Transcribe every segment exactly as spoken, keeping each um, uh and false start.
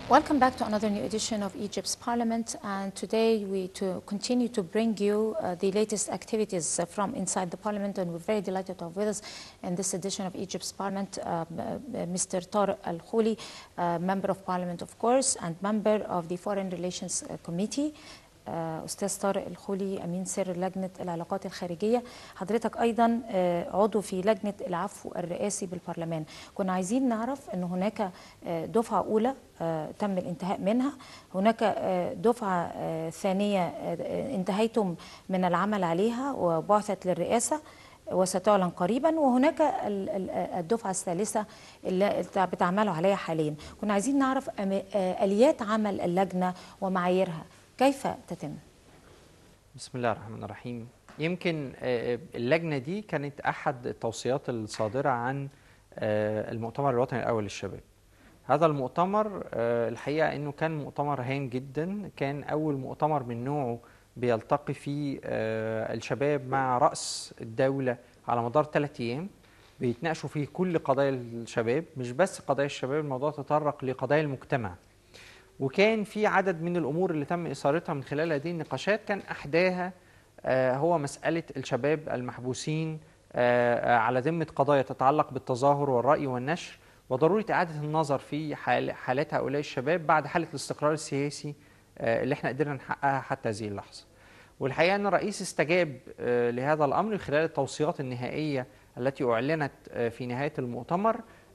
Welcome back to another new edition of Egypt's Parliament, and today we to continue to bring you uh, the latest activities uh, from inside the Parliament, and we're very delighted to have with us in this edition of Egypt's Parliament uh, uh, Mister Tarek Kholi, uh, Member of Parliament of course, and member of the Foreign Relations uh, Committee. أستاذ طارق الخولي أمين سر لجنة العلاقات الخارجية. حضرتك أيضا عضو في لجنة العفو الرئاسي بالبرلمان. كنا عايزين نعرف أن هناك دفعة أولى تم الانتهاء منها، هناك دفعة ثانية انتهيتم من العمل عليها وبعثت للرئاسة وستعلن قريبا، وهناك الدفعة الثالثة اللي بتعملوا عليها حاليا. كنا عايزين نعرف آليات عمل اللجنة ومعاييرها كيف تتم؟ بسم الله الرحمن الرحيم. يمكن اللجنة دي كانت أحد التوصيات الصادرة عن المؤتمر الوطني الأول للشباب. هذا المؤتمر الحقيقة أنه كان مؤتمر هام جدا، كان أول مؤتمر من نوعه بيلتقي فيه الشباب مع رأس الدولة على مدار ثلاث أيام، بيتناقشوا فيه كل قضايا الشباب، مش بس قضايا الشباب، الموضوع تطرق لقضايا المجتمع. وكان في عدد من الأمور اللي تم إثارتها من خلال هذه النقاشات، كان أحداها هو مسألة الشباب المحبوسين على ذمة قضايا تتعلق بالتظاهر والرأي والنشر، وضرورة إعادة النظر في حالات هؤلاء الشباب بعد حالة الاستقرار السياسي اللي احنا قدرنا نحققها حتى هذه اللحظة. والحقيقة أن الرئيس استجاب لهذا الأمر خلال التوصيات النهائية التي أعلنت في نهاية المؤتمر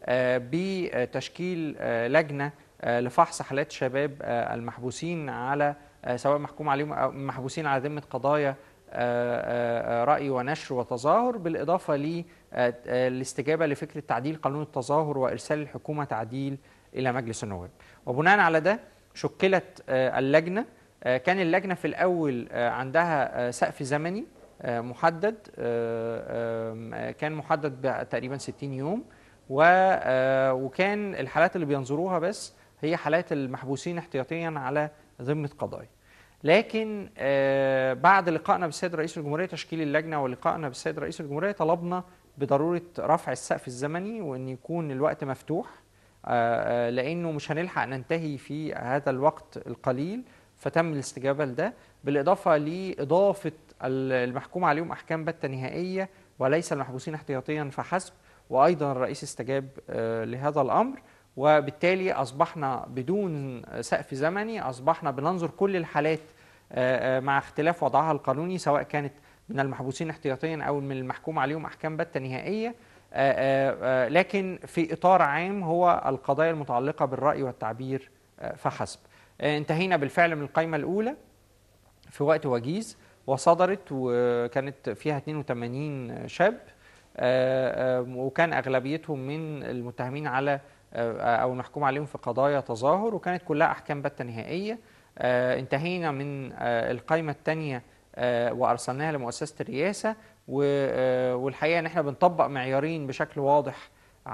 بتشكيل لجنة لفحص حالات الشباب المحبوسين على سواء محكوم عليهم أو محبوسين على ذمة قضايا رأي ونشر وتظاهر، بالإضافة للاستجابة لفكرة تعديل قانون التظاهر وإرسال الحكومة تعديل إلى مجلس النواب. وبناء على ده شكلت اللجنة. كان اللجنة في الأول عندها سقف زمني محدد، كان محدد تقريبا ستين يوم، وكان الحالات اللي بينظروها بس هي حالات المحبوسين احتياطيا على ذمة قضايا. لكن بعد لقائنا بالسيد رئيس الجمهورية، تشكيل اللجنة ولقائنا بالسيد رئيس الجمهورية، طلبنا بضرورة رفع السقف الزمني وأن يكون الوقت مفتوح، لأنه مش هنلحق ننتهي في هذا الوقت القليل، فتم الاستجابة لده، بالإضافة لإضافة المحكوم عليهم أحكام بتة نهائية وليس المحبوسين احتياطيا فحسب. وأيضا الرئيس استجاب لهذا الأمر، وبالتالي أصبحنا بدون سقف زمني، أصبحنا بننظر كل الحالات مع اختلاف وضعها القانوني، سواء كانت من المحبوسين احتياطيا أو من المحكوم عليهم أحكام بتة نهائية، لكن في إطار عام هو القضايا المتعلقة بالرأي والتعبير فحسب. انتهينا بالفعل من القائمة الأولى في وقت وجيز، وصدرت وكانت فيها اثنين وثمانين شاب، وكان أغلبيتهم من المتهمين على أو المحكوم عليهم في قضايا تظاهر، وكانت كلها أحكام بتة نهائية. انتهينا من القائمة الثانية وأرسلناها لمؤسسة الرئاسة، والحقيقة ان احنا بنطبق معيارين بشكل واضح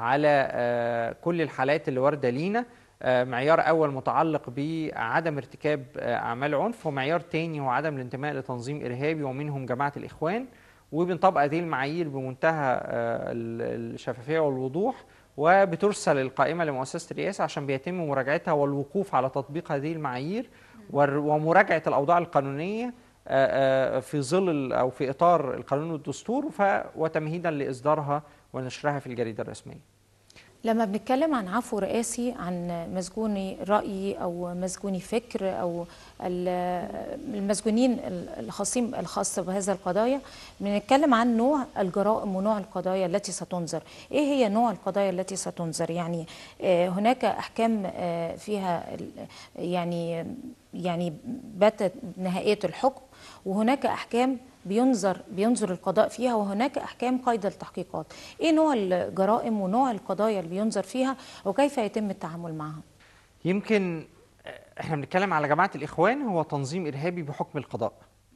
على كل الحالات اللي واردة لينا. معيار أول متعلق بعدم ارتكاب أعمال عنف، ومعيار تاني هو عدم الانتماء لتنظيم إرهابي ومنهم جماعة الإخوان. وبنطبق هذه المعايير بمنتهى الشفافية والوضوح، وبترسل القائمة لمؤسسة الرئاسة عشان بيتم مراجعتها والوقوف على تطبيق هذه المعايير ومراجعة الأوضاع القانونية في ظل أو في إطار القانون والدستور، وتمهيدا لإصدارها ونشرها في الجريدة الرسمية. لما بنتكلم عن عفو رئاسي عن مسجوني رأي أو مسجوني فكر أو المسجونين الخاصين الخاص بهذا القضايا، بنتكلم عن نوع الجرائم ونوع القضايا التي ستنظر. إيه هي نوع القضايا التي ستنظر؟ يعني هناك أحكام فيها يعني يعني باتت نهائية الحكم، وهناك أحكام بينظر بينظر القضاء فيها، وهناك أحكام قيد التحقيقات. إيه نوع الجرائم ونوع القضايا اللي بينظر فيها وكيف يتم التعامل معها؟ يمكن احنا بنتكلم على جماعة الإخوان، هو تنظيم إرهابي بحكم القضاء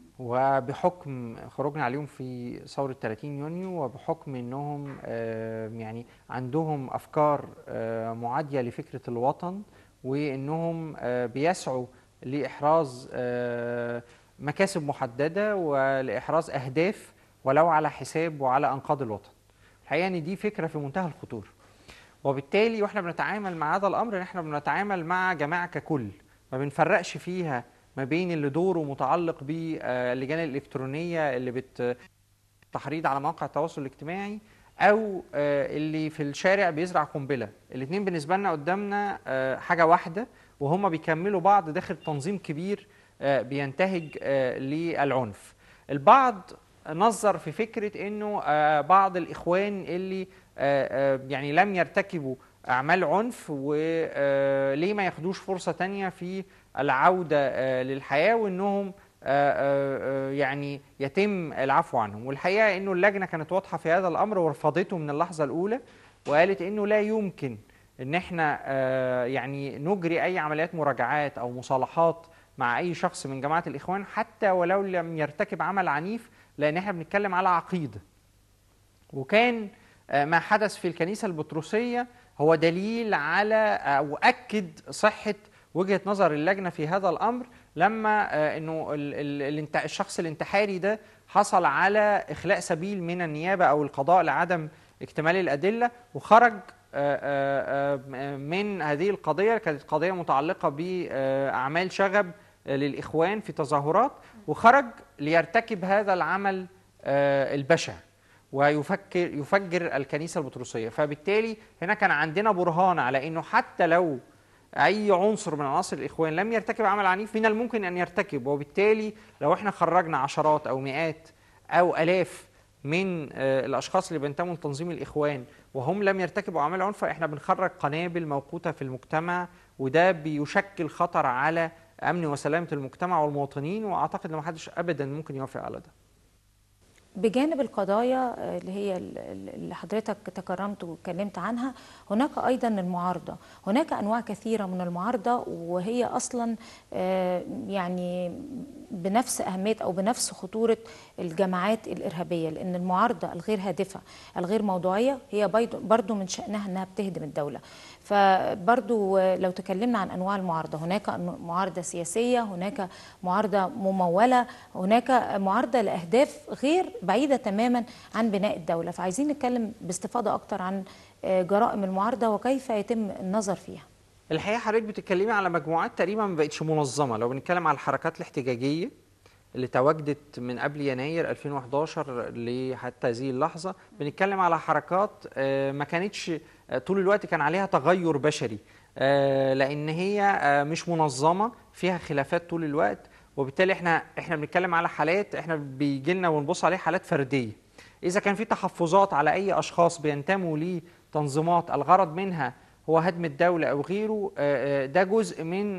وبحكم خروجنا عليهم في ثورة ثلاثين يونيو، وبحكم انهم يعني عندهم أفكار معادية لفكرة الوطن، وانهم بيسعوا لإحراز مكاسب محددة ولإحراز أهداف ولو على حساب وعلى أنقاض الوطن. الحقيقة أن دي فكرة في منتهى الخطورة، وبالتالي واحنا بنتعامل مع هذا الامر احنا بنتعامل مع جماعه ككل، ما بنفرقش فيها ما بين اللي دوره متعلق باللجان الالكترونيه اللي بت تحريض على مواقع التواصل الاجتماعي، او اللي في الشارع بيزرع قنبله. الاثنين بالنسبه لنا قدامنا حاجه واحده، وهم بيكملوا بعض داخل تنظيم كبير بينتهج للعنف. البعض نظر في فكره انه بعض الاخوان اللي يعني لم يرتكبوا اعمال عنف وليه ما ياخدوش فرصه تانية في العوده للحياه، وانهم يعني يتم العفو عنهم. والحقيقه انه اللجنه كانت واضحه في هذا الامر ورفضته من اللحظه الاولى، وقالت انه لا يمكن ان احنا يعني نجري اي عمليات مراجعات او مصالحات مع اي شخص من جماعه الاخوان حتى ولو لم يرتكب عمل عنيف، لان احنا بنتكلم على عقيده. وكان ما حدث في الكنيسه البطرسيه هو دليل على او اكد صحه وجهه نظر اللجنه في هذا الامر، لما انه الشخص الانتحاري ده حصل على اخلاء سبيل من النيابه او القضاء لعدم اكتمال الادله، وخرج من هذه القضيه، كانت قضيه متعلقه باعمال شغب للاخوان في تظاهرات، وخرج ليرتكب هذا العمل البشع ويفكر يفجر الكنيسه البطرسيه. فبالتالي هنا كان عندنا برهان على انه حتى لو اي عنصر من عناصر الاخوان لم يرتكب عمل عنيف من الممكن ان يرتكب، وبالتالي لو احنا خرجنا عشرات او مئات او الاف من الاشخاص اللي بينتموا لتنظيم الاخوان وهم لم يرتكبوا اعمال عنف، احنا بنخرج قنابل موقوته في المجتمع، وده بيشكل خطر على امن وسلامه المجتمع والمواطنين، واعتقد ان ما حدش ابدا ممكن يوافق على ده. بجانب القضايا اللي هي اللي حضرتك تكرمت واتكلمت عنها، هناك أيضا المعارضة. هناك أنواع كثيرة من المعارضة، وهي أصلا يعني بنفس أهمية أو بنفس خطورة الجماعات الإرهابية، لأن المعارضة الغير هادفة الغير موضوعية هي برضو من شأنها أنها بتهدم الدولة. فبرضو لو تكلمنا عن أنواع المعارضة، هناك معارضة سياسية، هناك معارضة ممولة، هناك معارضة لأهداف غير بعيدة تماما عن بناء الدولة. فعايزين نتكلم باستفاضة أكتر عن جرائم المعارضة وكيف يتم النظر فيها. الحقيقة حضرتك بتتكلمي على مجموعات تقريبا ما بقتش منظمة. لو بنتكلم على الحركات الاحتجاجية اللي تواجدت من قبل يناير ألفين وحداشر لحتى هذه اللحظة، بنتكلم على حركات ما كانتش طول الوقت كان عليها تغير بشري، لأن هي مش منظمة، فيها خلافات طول الوقت، وبالتالي احنا احنا بنتكلم على حالات احنا بيجي لنا ونبص عليها حالات فرديه. اذا كان في تحفظات على اي اشخاص بينتموا لتنظيمات الغرض منها هو هدم الدوله او غيره، ده جزء من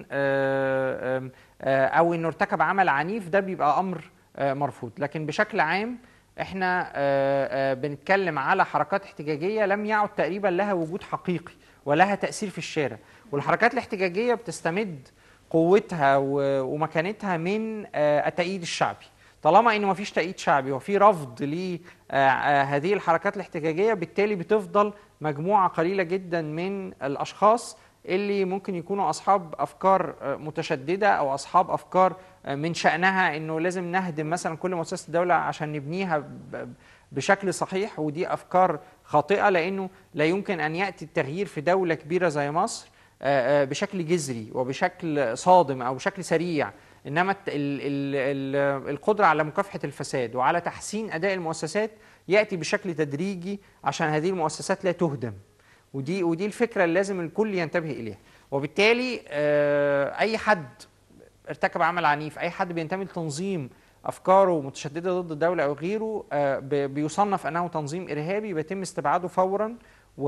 او انه ارتكب عمل عنيف، ده بيبقى امر مرفوض. لكن بشكل عام احنا بنتكلم على حركات احتجاجيه لم يعد تقريبا لها وجود حقيقي ولها تاثير في الشارع، والحركات الاحتجاجيه بتستمد قوتها ومكانتها من التأييد الشعبي. طالما انه ما فيش تأييد شعبي وفي رفض لهذه الحركات الاحتجاجيه، بالتالي بتفضل مجموعه قليله جدا من الاشخاص اللي ممكن يكونوا اصحاب افكار متشدده او اصحاب افكار من شأنها انه لازم نهدم مثلا كل مؤسسات الدوله عشان نبنيها بشكل صحيح، ودي افكار خاطئه، لانه لا يمكن ان ياتي التغيير في دوله كبيره زي مصر بشكل جذري وبشكل صادم او بشكل سريع، انما ال ال ال القدره على مكافحه الفساد وعلى تحسين اداء المؤسسات ياتي بشكل تدريجي عشان هذه المؤسسات لا تهدم. ودي ودي الفكره اللي لازم الكل ينتبه اليها. وبالتالي اي حد ارتكب عمل عنيف، اي حد بينتمي لتنظيم افكاره متشدده ضد الدوله او غيره بيصنف انه تنظيم ارهابي، بيتم استبعاده فورا.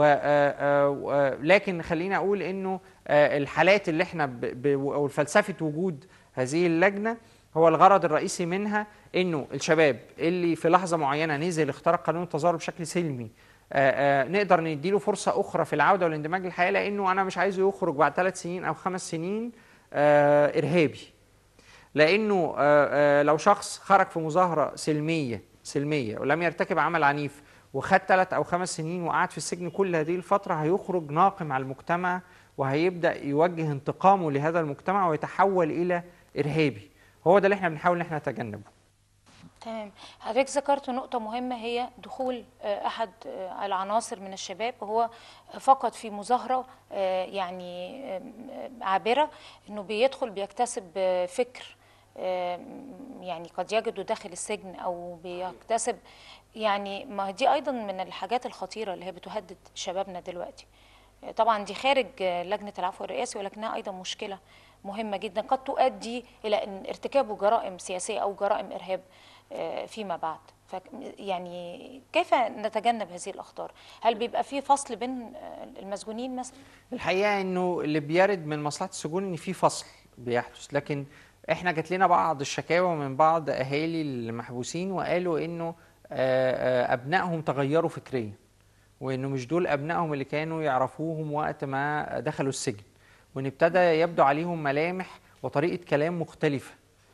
ولكن خلينا اقول انه الحالات اللي احنا او فلسفه وجود هذه اللجنه هو الغرض الرئيسي منها انه الشباب اللي في لحظه معينه نزل اخترق قانون التظاهر بشكل سلمي نقدر نديله فرصه اخرى في العوده والاندماج للحياه، لانه انا مش عايزه يخرج بعد ثلاث سنين او خمس سنين ارهابي. لانه لو شخص خرج في مظاهره سلميه سلميه ولم يرتكب عمل عنيف وخد ثلاث او خمس سنين وقعد في السجن كل هذه الفتره، هيخرج ناقم على المجتمع وهيبدا يوجه انتقامه لهذا المجتمع ويتحول الى ارهابي. هو ده اللي احنا بنحاول ان احنا نتجنبه. تمام. حضرتك ذكرت نقطة مهمة، هي دخول أحد العناصر من الشباب، وهو فقط في مظاهرة يعني عابرة إنه بيدخل بيكتسب فكر يعني قد يجده داخل السجن، أو بيكتسب يعني، ما دي أيضا من الحاجات الخطيرة اللي هي بتهدد شبابنا دلوقتي. طبعا دي خارج لجنة العفو الرئاسي، ولكنها أيضا مشكلة مهمة جدا قد تؤدي إلى إن ارتكاب جرائم سياسية أو جرائم إرهاب فيما بعد. ف يعني كيف نتجنب هذه الأخطار؟ هل بيبقى في فصل بين المسجونين مثلا؟ الحقيقه انه اللي بيرد من مصلحه السجون ان في فصل بيحدث، لكن احنا جات لنا بعض الشكاوى من بعض اهالي المحبوسين وقالوا انه ابنائهم تغيروا فكريا، وانه مش دول ابنائهم اللي كانوا يعرفوهم وقت ما دخلوا السجن، وان ابتدى يبدو عليهم ملامح وطريقه كلام مختلفه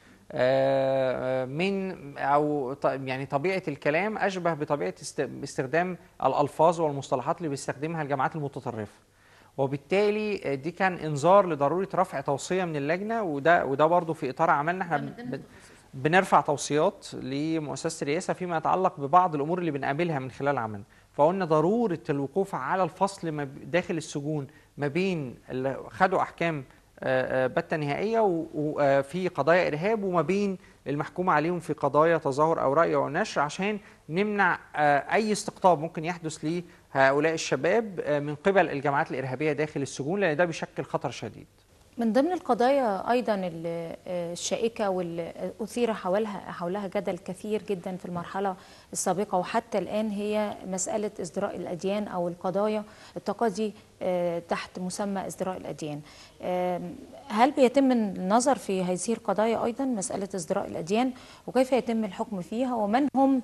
من او يعني طبيعه الكلام اشبه بطبيعه استخدام الالفاظ والمصطلحات اللي بيستخدمها الجماعات المتطرفه. وبالتالي دي كان انذار لضروره رفع توصيه من اللجنه، وده وده برضه في اطار عملنا احنا بنرفع توصيات لمؤسسه الرئاسه فيما يتعلق ببعض الامور اللي بنقابلها من خلال عملنا. فقلنا ضروره الوقوف على الفصل داخل السجون ما بين اللي خدوا احكام بتة نهائية وفي قضايا إرهاب، وما بين المحكوم عليهم في قضايا تظاهر أو رأي أو نشر، عشان نمنع أي استقطاب ممكن يحدث لهؤلاء الشباب من قبل الجماعات الإرهابية داخل السجون، لأن ده بيشكل خطر شديد. من ضمن القضايا أيضا الشائكة واللي أثير حولها حولها جدل كثير جدا في المرحلة السابقة وحتى الآن، هي مسألة ازدراء الأديان أو القضايا التقاضي تحت مسمى ازدراء الأديان. هل بيتم النظر في هذه القضايا أيضا، مسألة ازدراء الأديان، وكيف يتم الحكم فيها، ومن هم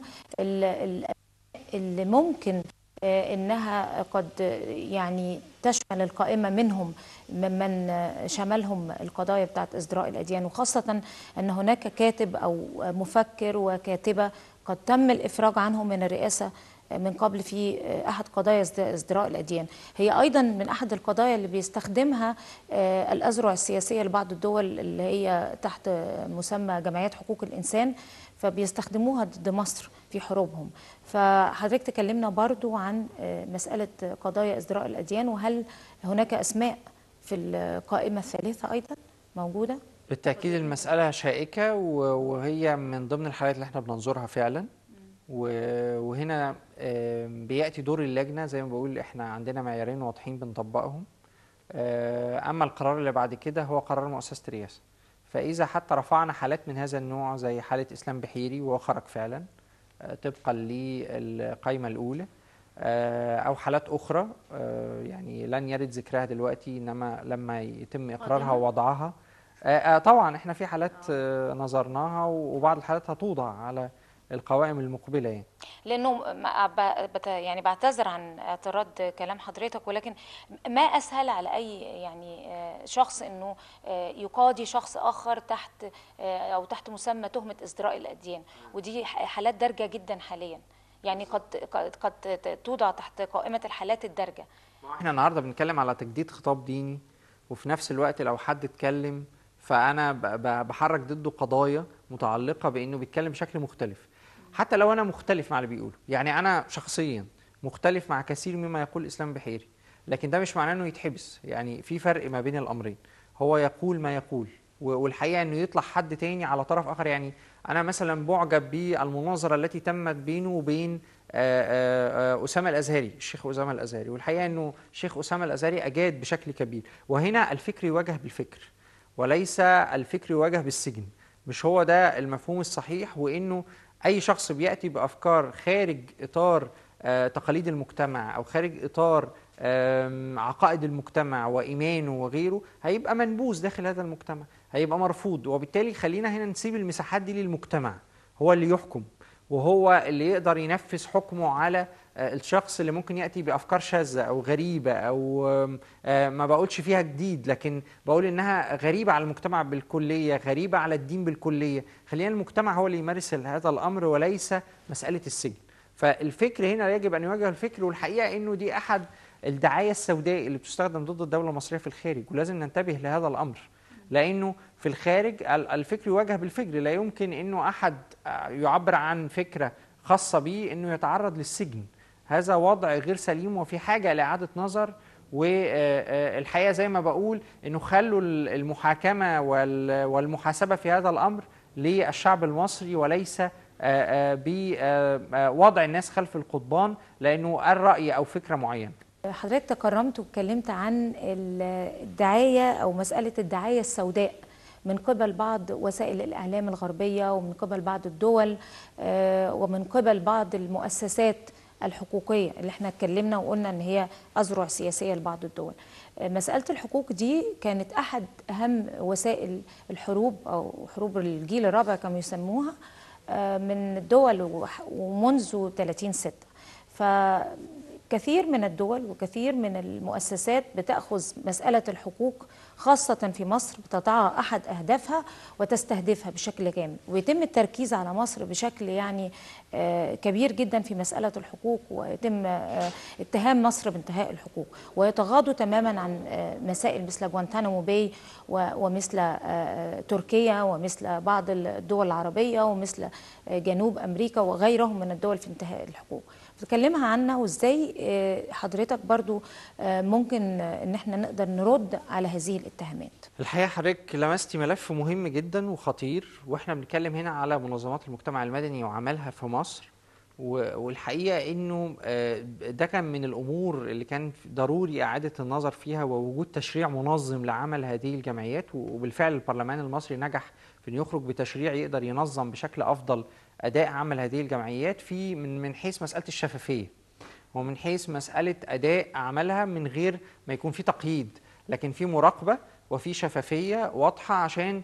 اللي ممكن إنها قد يعني تشمل القائمة منهم ممن شملهم القضايا بتاعت ازدراء الأديان، وخاصة أن هناك كاتب أو مفكر وكاتبة قد تم الإفراج عنهم من الرئاسة من قبل في أحد قضايا ازدراء الأديان. هي أيضا من أحد القضايا اللي بيستخدمها الأذرع السياسية لبعض الدول اللي هي تحت مسمى جمعيات حقوق الإنسان، فبيستخدموها ضد مصر في حروبهم. فحضرتك تكلمنا برضو عن مسألة قضايا ازدراء الأديان، وهل هناك أسماء في القائمة الثالثة أيضا موجودة؟ بالتأكيد المسألة شائكة، وهي من ضمن الحالات اللي احنا بننظرها فعلا، وهنا بيأتي دور اللجنة. زي ما بقول احنا عندنا معيارين واضحين بنطبقهم، أما القرار اللي بعد كده هو قرار مؤسسة الرئاسة. فإذا حتى رفعنا حالات من هذا النوع زي حالة إسلام بحيري وهو خرج فعلا طبقا للقائمة الأولى، أو حالات أخرى يعني لن يرد ذكرها دلوقتي، إنما لما يتم إقرارها ووضعها طبعا احنا في حالات نظرناها، وبعض الحالات هتوضع على القوائم المقبلة يعني. لأنه يعني بعتذر عن اعتراض كلام حضرتك، ولكن ما أسهل على أي يعني شخص أنه يقاضي شخص آخر تحت أو تحت مسمى تهمة ازدراء الأديان، ودي حالات دارجة جدا حاليا، يعني قد قد قد توضع تحت قائمة الحالات الدارجة. احنا النهارده بنتكلم على تجديد خطاب ديني، وفي نفس الوقت لو حد اتكلم فأنا بحرك ضده قضايا متعلقة بأنه بيتكلم بشكل مختلف، حتى لو أنا مختلف مع اللي بيقوله. يعني أنا شخصيا مختلف مع كثير مما يقول إسلام بحيري، لكن ده مش معناه أنه يتحبس. يعني في فرق ما بين الأمرين، هو يقول ما يقول، والحقيقة أنه يطلع حد تاني على طرف آخر. يعني أنا مثلا معجب بالمناظرة التي تمت بينه وبين أسامة الأزهري، الشيخ أسامة الأزهري، والحقيقة أنه الشيخ أسامة الأزهري أجاد بشكل كبير. وهنا الفكر يواجه بالفكر وليس الفكر يواجه بالسجن، مش هو ده المفهوم الصحيح. وإنه أي شخص بيأتي بأفكار خارج إطار آه تقاليد المجتمع أو خارج إطار آه عقائد المجتمع وإيمانه وغيره هيبقى منبوذ داخل هذا المجتمع، هيبقى مرفوض. وبالتالي خلينا هنا نسيب المساحات دي للمجتمع، هو اللي يحكم وهو اللي يقدر ينفذ حكمه على الشخص اللي ممكن يأتي بأفكار شاذة أو غريبة، أو ما بقولش فيها جديد، لكن بقول إنها غريبة على المجتمع بالكلية، غريبة على الدين بالكلية. خلينا المجتمع هو اللي يمارس هذا الأمر وليس مسألة السجن. فالفكر هنا يجب أن يواجه الفكر، والحقيقة إنه دي أحد الدعاية السوداء اللي بتستخدم ضد الدولة المصرية في الخارج، ولازم ننتبه لهذا الأمر. لانه في الخارج الفكر يواجه بالفكر، لا يمكن انه احد يعبر عن فكره خاصه به انه يتعرض للسجن. هذا وضع غير سليم وفي حاجه لاعاده نظر. والحقيقه زي ما بقول انه خلوا المحاكمه والمحاسبه في هذا الامر للشعب المصري، وليس بوضع الناس خلف القضبان لانه قال راي او فكره معينه. حضرتك تكرمت واتكلمت عن الدعايه او مساله الدعايه السوداء من قبل بعض وسائل الاعلام الغربيه ومن قبل بعض الدول ومن قبل بعض المؤسسات الحقوقيه اللي احنا اتكلمنا وقلنا ان هي اذرع سياسيه لبعض الدول. مساله الحقوق دي كانت احد اهم وسائل الحروب او حروب الجيل الرابع كما يسموها من الدول ومنذ ثلاثين ستة. فكثير من الدول وكثير من المؤسسات بتأخذ مسألة الحقوق خاصة في مصر بتضعها أحد أهدافها وتستهدفها بشكل كامل، ويتم التركيز على مصر بشكل يعني كبير جدا في مسألة الحقوق، ويتم اتهام مصر بانتهاء الحقوق، ويتغاضوا تماما عن مسائل مثل جوانتانامو باي ومثل تركيا ومثل بعض الدول العربية ومثل جنوب أمريكا وغيرهم من الدول في انتهاء الحقوق. تكلمها عنها وازاي حضرتك برضو ممكن ان احنا نقدر نرد على هذه الاتهامات. الحقيقه حضرتك لمستي ملف مهم جدا وخطير، واحنا بنتكلم هنا على منظمات المجتمع المدني وعملها في مصر، والحقيقه انه ده كان من الامور اللي كان ضروري اعاده النظر فيها ووجود تشريع منظم لعمل هذه الجمعيات، وبالفعل البرلمان المصري نجح في ان يخرج بتشريع يقدر ينظم بشكل افضل اداء عمل هذه الجمعيات في من من حيث مساله الشفافيه ومن حيث مساله اداء عملها من غير ما يكون في تقييد، لكن في مراقبه وفي شفافيه واضحه عشان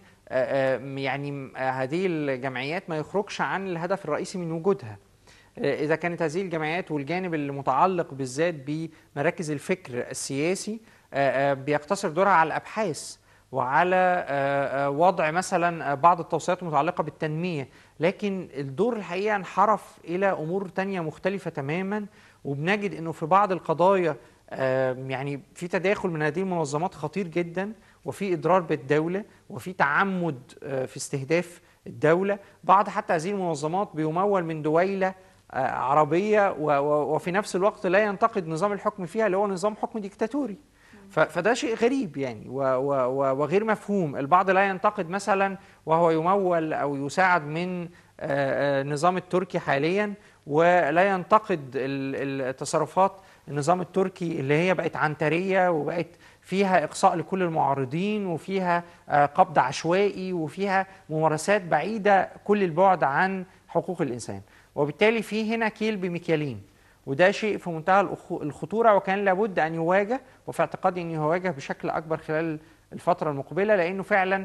يعني هذه الجمعيات ما يخرجش عن الهدف الرئيسي من وجودها. إذا كانت هذه الجمعيات والجانب المتعلق بالذات بمراكز الفكر السياسي بيقتصر دورها على الأبحاث وعلى وضع مثلا بعض التوصيات المتعلقة بالتنمية، لكن الدور الحقيقة انحرف إلى أمور تانية مختلفة تماما، وبنجد أنه في بعض القضايا يعني في تداخل من هذه المنظمات خطير جدا، وفي إضرار بالدولة وفي تعمد في استهداف الدولة. بعض حتى هذه المنظمات بيمول من دويلة عربية وفي نفس الوقت لا ينتقد نظام الحكم فيها اللي هو نظام حكم ديكتاتوري، فده شيء غريب يعني وغير مفهوم. البعض لا ينتقد مثلا وهو يمول أو يساعد من النظام التركي حاليا، ولا ينتقد التصرفات النظام التركي اللي هي بقت عنترية وبقت فيها إقصاء لكل المعارضين وفيها قبض عشوائي وفيها ممارسات بعيدة كل البعد عن حقوق الإنسان. وبالتالي في هنا كيل بمكيالين، وده شيء في منتهى الخطورة وكان لابد أن يواجه، وفي اعتقادي أن يواجه بشكل أكبر خلال الفترة المقبلة، لأنه فعلا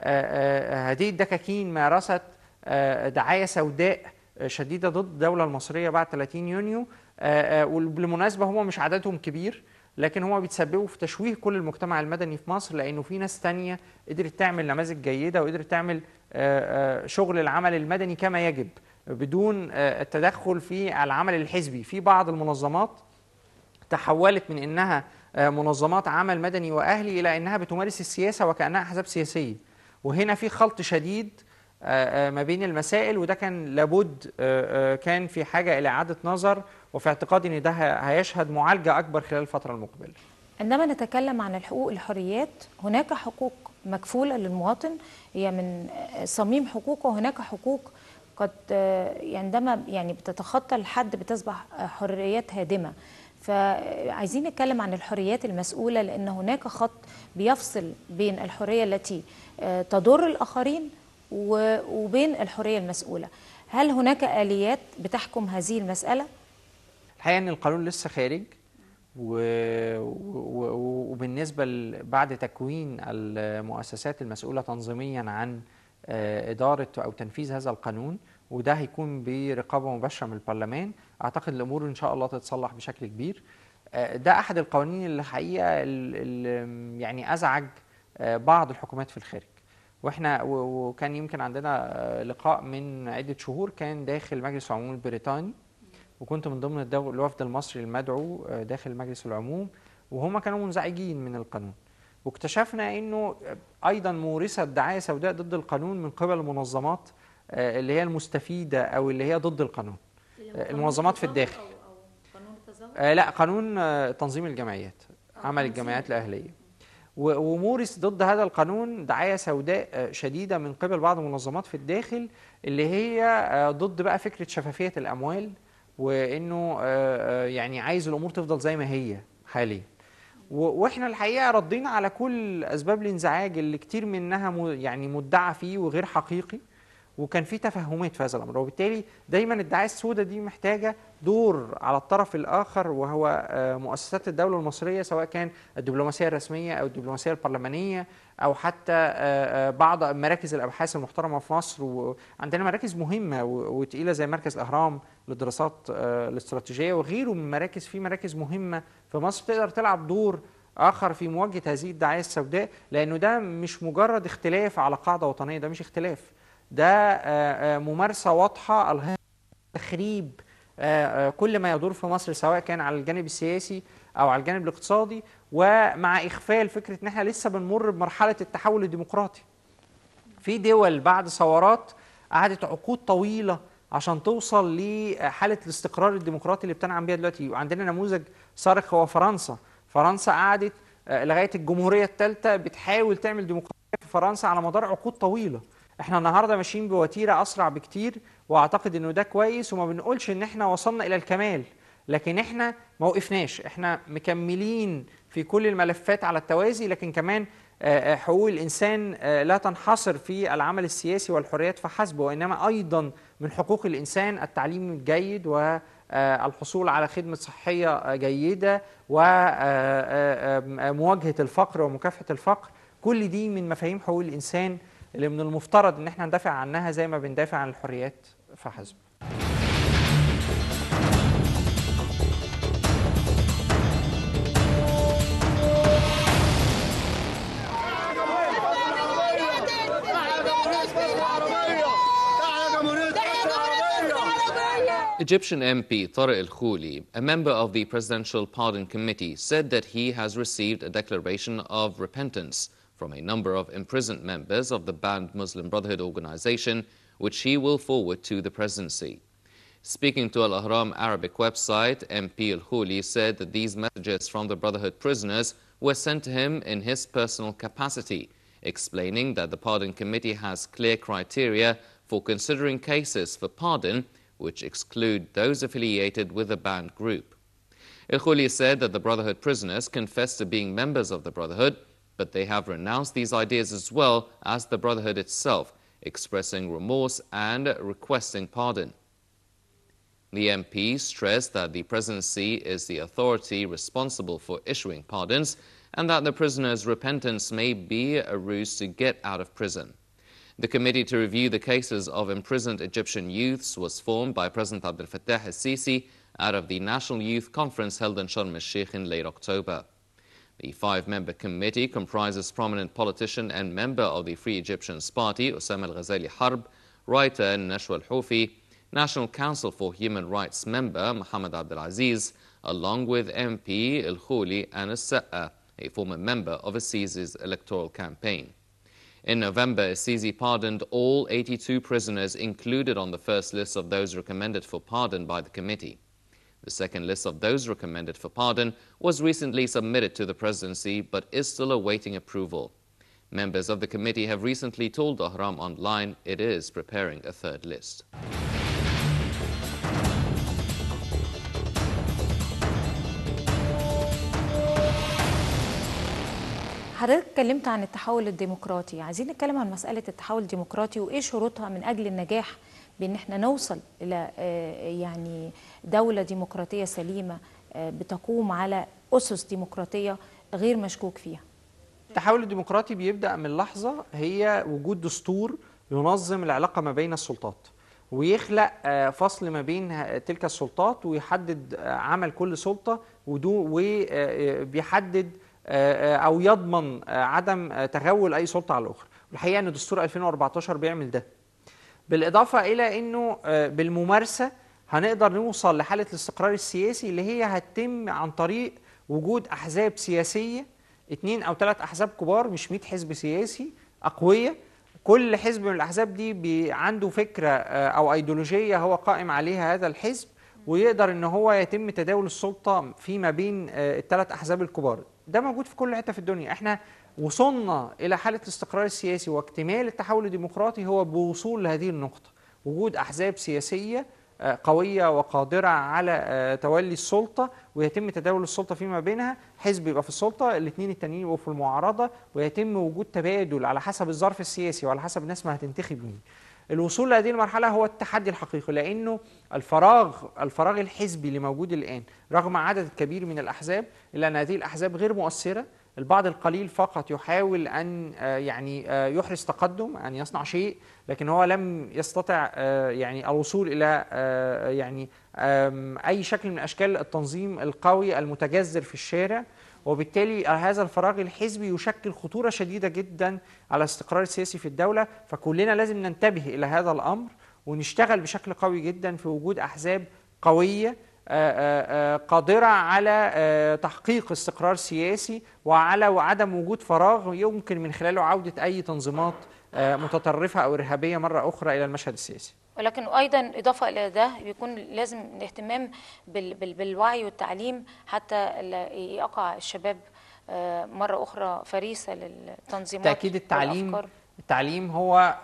هذه الدكاكين مارست دعاية سوداء شديدة ضد الدولة المصرية بعد ثلاثين يونيو. وبالمناسبة هم مش عددهم كبير، لكن هم بيتسببوا في تشويه كل المجتمع المدني في مصر، لأنه في ناس تانية قدرت تعمل نماذج جيدة وقدرت تعمل شغل العمل المدني كما يجب بدون التدخل في العمل الحزبي. في بعض المنظمات تحولت من أنها منظمات عمل مدني وأهلي إلى أنها بتمارس السياسة وكأنها أحزاب سياسية، وهنا في خلط شديد ما بين المسائل، وده كان لابد كان في حاجة إلى إعادة نظر، وفي اعتقادي أن ده هيشهد معالجة أكبر خلال الفترة المقبلة. عندما نتكلم عن الحقوق الحريات، هناك حقوق مكفولة للمواطن هي من صميم حقوقه، وهناك حقوق قد عندما يعني بتتخطى الحد بتصبح حريات هادمة. فعايزين نتكلم عن الحريات المسؤولة، لأن هناك خط بيفصل بين الحرية التي تضر الآخرين وبين الحرية المسؤولة. هل هناك آليات بتحكم هذه المسألة؟ الحقيقة أن القانون لسه خارج، وبالنسبة بعد تكوين المؤسسات المسؤولة تنظيميا عن إدارة أو تنفيذ هذا القانون، وده هيكون برقابة مباشرة من البرلمان، أعتقد الأمور إن شاء الله تتصلح بشكل كبير. ده أحد القوانين اللي الحقيقة اللي يعني أزعج بعض الحكومات في الخارج، واحنا وكان يمكن عندنا لقاء من عدة شهور كان داخل مجلس العموم البريطاني، وكنت من ضمن الوفد المصري المدعو داخل مجلس العموم، وهم كانوا منزعجين من القانون. واكتشفنا انه ايضا مورثه دعايه سوداء ضد القانون من قبل المنظمات اللي هي المستفيده او اللي هي ضد القانون، المنظمات في الداخل. أو أو قانون التظاهر؟ آه لا، قانون آه تنظيم الجمعيات، عمل الجمعيات الاهليه. ومورث ضد هذا القانون دعايه سوداء آه شديده من قبل بعض المنظمات في الداخل، اللي هي آه ضد بقى فكره شفافيه الاموال، وانه آه يعني عايز الامور تفضل زي ما هي حاليا. واحنا الحقيقه ردينا على كل اسباب الانزعاج اللي كتير منها يعني مدعى فيه وغير حقيقي، وكان في تفهمات في هذا الامر. وبالتالي دايما الدعايه السوداء دي محتاجه دور على الطرف الاخر، وهو مؤسسات الدوله المصريه، سواء كان الدبلوماسيه الرسميه او الدبلوماسيه البرلمانيه او حتى بعض مراكز الابحاث المحترمه في مصر. وعندنا مراكز مهمه وتقيله زي مركز الاهرام للدراسات الاستراتيجيه وغيره من مراكز، في مراكز مهمه في مصر تقدر تلعب دور آخر في مواجهة هذه الدعاية السوداء، لأنه ده مش مجرد اختلاف على قاعدة وطنية، ده مش اختلاف، ده ممارسة واضحة على تخريب كل ما يدور في مصر، سواء كان على الجانب السياسي أو على الجانب الاقتصادي، ومع إغفال فكرة إن احنا لسه بنمر بمرحلة التحول الديمقراطي. في دول بعد ثورات قعدت عقود طويلة عشان توصل لحالة الاستقرار الديمقراطي اللي بتنعم بيها دلوقتي. وعندنا نموذج صارخ هو فرنسا. فرنسا قعدت لغاية الجمهورية الثالثة بتحاول تعمل ديمقراطية في فرنسا على مدار عقود طويلة. احنا النهاردة ماشيين بوتيرة أسرع بكتير، واعتقد انه ده كويس، وما بنقولش ان احنا وصلنا إلى الكمال، لكن احنا ما وقفناش، احنا مكملين في كل الملفات على التوازي. لكن كمان حقوق الإنسان لا تنحصر في العمل السياسي والحريات فحسب، وإنما أيضا من حقوق الإنسان التعليم الجيد والحصول على خدمة صحية جيدة ومواجهة الفقر ومكافحة الفقر. كل دي من مفاهيم حقوق الإنسان اللي من المفترض إن احنا ندافع عنها زي ما بندافع عن الحريات فحسب. Egyptian M P Tarek Kholi, a member of the Presidential Pardon Committee, said that he has received a declaration of repentance from a number of imprisoned members of the banned Muslim Brotherhood organization, which he will forward to the presidency. Speaking to Al Ahram Arabic website, M P Al-Kholi said that these messages from the Brotherhood prisoners were sent to him in his personal capacity, explaining that the Pardon Committee has clear criteria for considering cases for pardon, which exclude those affiliated with the banned group. Al-Kholi said that the Brotherhood prisoners confessed to being members of the Brotherhood, but they have renounced these ideas as well as the Brotherhood itself, expressing remorse and requesting pardon. The M P stressed that the presidency is the authority responsible for issuing pardons and that the prisoners' repentance may be a ruse to get out of prison. The committee to review the cases of imprisoned Egyptian youths was formed by President Abdel Fattah al-Sisi out of the National Youth Conference held in Sharm el-Sheikh in late October. The five-member committee comprises prominent politician and member of the Free Egyptians Party, Osama al-Ghazali Harb, writer Nashwa al-Houfi, National Council for Human Rights member Mohammed Abdel Aziz, along with M P Al-Kholi and Al-Sa'a, a former member of Assisi's electoral campaign. In November, Assisi pardoned all eighty-two prisoners included on the first list of those recommended for pardon by the committee. The second list of those recommended for pardon was recently submitted to the presidency but is still awaiting approval. Members of the committee have recently told Ahram Online it is preparing a third list. حضرتك اتكلمت عن التحول الديمقراطي، عايزين نتكلم عن مسألة التحول الديمقراطي وإيه شروطها من أجل النجاح بأن احنا نوصل إلى يعني دولة ديمقراطية سليمة بتقوم على أسس ديمقراطية غير مشكوك فيها. التحول الديمقراطي بيبدأ من لحظة هي وجود دستور ينظم العلاقة ما بين السلطات ويخلق فصل ما بين تلك السلطات ويحدد عمل كل سلطة وبيحدد أو يضمن عدم تغول أي سلطة على الأخرى. والحقيقة أن دستور ألفين وأربعتاشر بيعمل ده، بالإضافة إلى أنه بالممارسة هنقدر نوصل لحالة الاستقرار السياسي اللي هي هتتم عن طريق وجود أحزاب سياسية اتنين او ثلاث احزاب كبار، مش مئة حزب سياسي اقوياء. كل حزب من الاحزاب دي عنده فكره او ايديولوجيه هو قائم عليها هذا الحزب، ويقدر ان هو يتم تداول السلطه فيما بين الثلاث احزاب الكبار. ده موجود في كل حته في الدنيا. احنا وصلنا الى حاله الاستقرار السياسي واكتمال التحول الديمقراطي هو بوصول لهذه النقطه، وجود احزاب سياسيه قويه وقادره على تولي السلطه ويتم تداول السلطه فيما بينها. حزب يبقى في السلطه، الاثنين التانيين يبقوا في المعارضه، ويتم وجود تبادل على حسب الظرف السياسي وعلى حسب الناس ما هتنتخب مين. الوصول لهذه المرحله هو التحدي الحقيقي، لانه الفراغ الفراغ الحزبي اللي موجود الان رغم عدد كبير من الاحزاب، الا ان هذه الاحزاب غير مؤثره. البعض القليل فقط يحاول ان يعني يحرز تقدم، ان يصنع شيء، لكن هو لم يستطع يعني الوصول الى يعني اي شكل من اشكال التنظيم القوي المتجذر في الشارع. وبالتالي هذا الفراغ الحزبي يشكل خطورة شديدة جدا على الاستقرار السياسي في الدولة. فكلنا لازم ننتبه إلى هذا الأمر ونشتغل بشكل قوي جدا في وجود أحزاب قوية قادرة على تحقيق استقرار سياسي، وعلى وعدم وجود فراغ يمكن من خلاله عودة أي تنظيمات متطرفة أو إرهابية مرة أخرى إلى المشهد السياسي. ولكن أيضا إضافة إلى ده بيكون لازم الاهتمام بال بال بالوعي والتعليم حتى يقع الشباب مرة أخرى فريسة للتنظيمات. تأكيد التعليم والأفكار. التعليم هو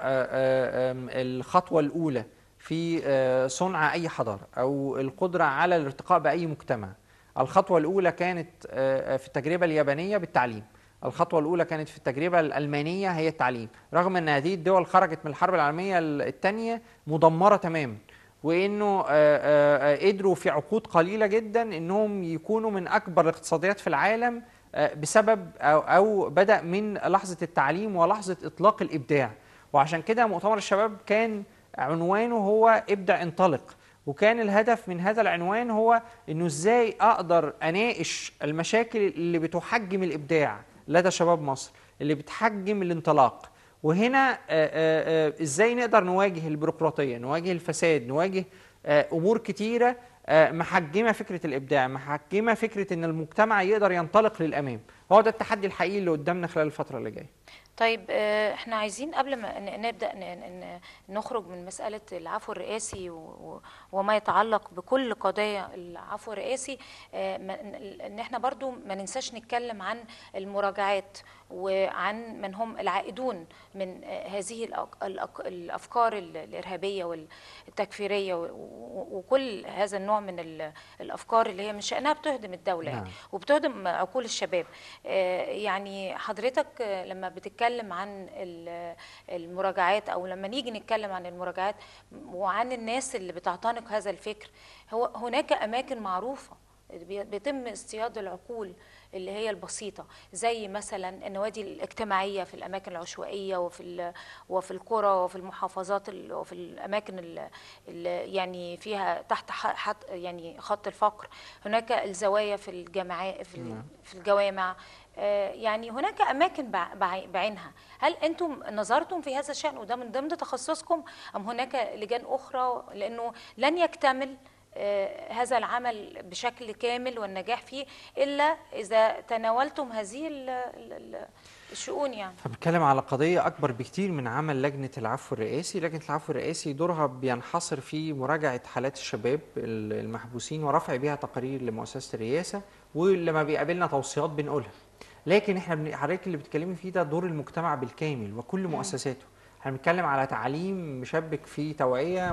الخطوة الأولى في صنع أي حضارة أو القدرة على الارتقاء بأي مجتمع. الخطوة الأولى كانت في التجربة اليابانية بالتعليم، الخطوة الأولى كانت في التجربة الألمانية هي التعليم، رغم أن هذه الدول خرجت من الحرب العالمية الثانية مدمرة تماما، وإنه قدروا في عقود قليلة جدا إنهم يكونوا من أكبر الاقتصاديات في العالم بسبب أو, أو بدأ من لحظة التعليم ولحظة إطلاق الإبداع. وعشان كده مؤتمر الشباب كان عنوانه هو ابدأ انطلق، وكان الهدف من هذا العنوان هو إنه إزاي أقدر أناقش المشاكل اللي بتحجم الإبداع لدى شباب مصر، اللي بتحجم الانطلاق. وهنا آآ آآ ازاي نقدر نواجه البيروقراطيه، نواجه الفساد، نواجه امور كتيره محجمه فكره الابداع، محجمه فكره ان المجتمع يقدر ينطلق للامام. هو ده التحدي الحقيقي اللي قدامنا خلال الفتره اللي جايه. طيب احنا عايزين قبل ما نبدا نخرج من مساله العفو الرئاسي وما يتعلق بكل قضايا العفو الرئاسي، ان احنا برضو ما ننساش نتكلم عن المراجعات وعن من هم العائدون من هذه الافكار الارهابيه والتكفيريه وكل هذا النوع من الافكار اللي هي من شانها بتهدم الدوله يعني وبتهدم عقول الشباب. يعني حضرتك لما بتتكلم عن المراجعات او لما نيجي نتكلم عن المراجعات وعن الناس اللي بتعتنق هذا الفكر، هو هناك اماكن معروفه بيتم اصطياد العقول اللي هي البسيطه، زي مثلا النوادي الاجتماعيه في الاماكن العشوائيه وفي وفي القرى وفي المحافظات وفي الاماكن اللي يعني فيها تحت حط يعني خط الفقر. هناك الزوايا في الجامعات في, في الجوامع، يعني هناك اماكن بعينها. هل انتم نظرتم في هذا الشان وده من ضمن تخصصكم ام هناك لجان اخرى؟ لانه لن يكتمل هذا العمل بشكل كامل والنجاح فيه إلا إذا تناولتم هذه الشؤون. يعني فبتكلم على قضية أكبر بكتير من عمل لجنة العفو الرئاسي. لجنة العفو الرئاسي دورها بينحصر في مراجعة حالات الشباب المحبوسين ورفع بها تقارير لمؤسسة الرئاسة، ولما بيقابلنا توصيات بنقولها. لكن احنا حضرتك اللي بتتكلمي فيه ده دور المجتمع بالكامل وكل مؤسساته. احنا بنتكلم على تعليم مشبك في توعية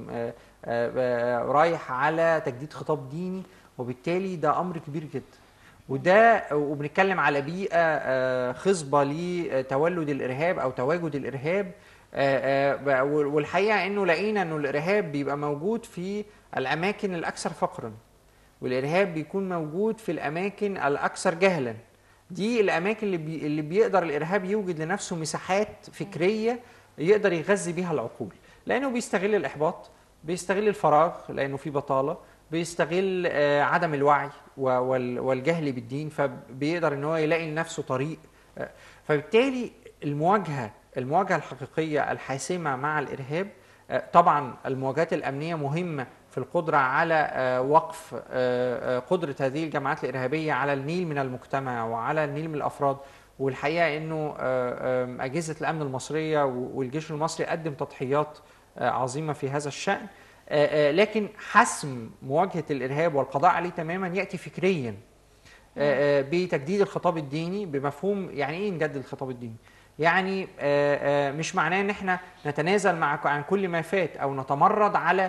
رايح على تجديد خطاب ديني، وبالتالي ده أمر كبير جدا. وده وبنتكلم على بيئة خصبة لتولد الإرهاب أو تواجد الإرهاب. والحقيقة إنه لقينا إنه الإرهاب بيبقى موجود في الأماكن الأكثر فقرا، والإرهاب بيكون موجود في الأماكن الأكثر جهلا. دي الأماكن اللي, بي اللي بيقدر الإرهاب يوجد لنفسه مساحات فكرية يقدر يغذي بيها العقول، لأنه بيستغل الإحباط، بيستغل الفراغ لأنه في بطالة، بيستغل عدم الوعي والجهل بالدين، فبيقدر ان هو يلاقي لنفسه طريق. فبالتالي المواجهه المواجهه الحقيقيه الحاسمه مع الارهاب، طبعا المواجهات الامنيه مهمه في القدرة على وقف قدرة هذه الجماعات الإرهابية على النيل من المجتمع وعلى النيل من الأفراد. والحقيقة أنه أجهزة الأمن المصرية والجيش المصري قدم تضحيات عظيمة في هذا الشأن، لكن حسم مواجهة الإرهاب والقضاء عليه تماما يأتي فكريا بتجديد الخطاب الديني. بمفهوم يعني إيه نجدد الخطاب الديني؟ يعني مش معناه ان احنا نتنازل مع عن كل ما فات او نتمرد على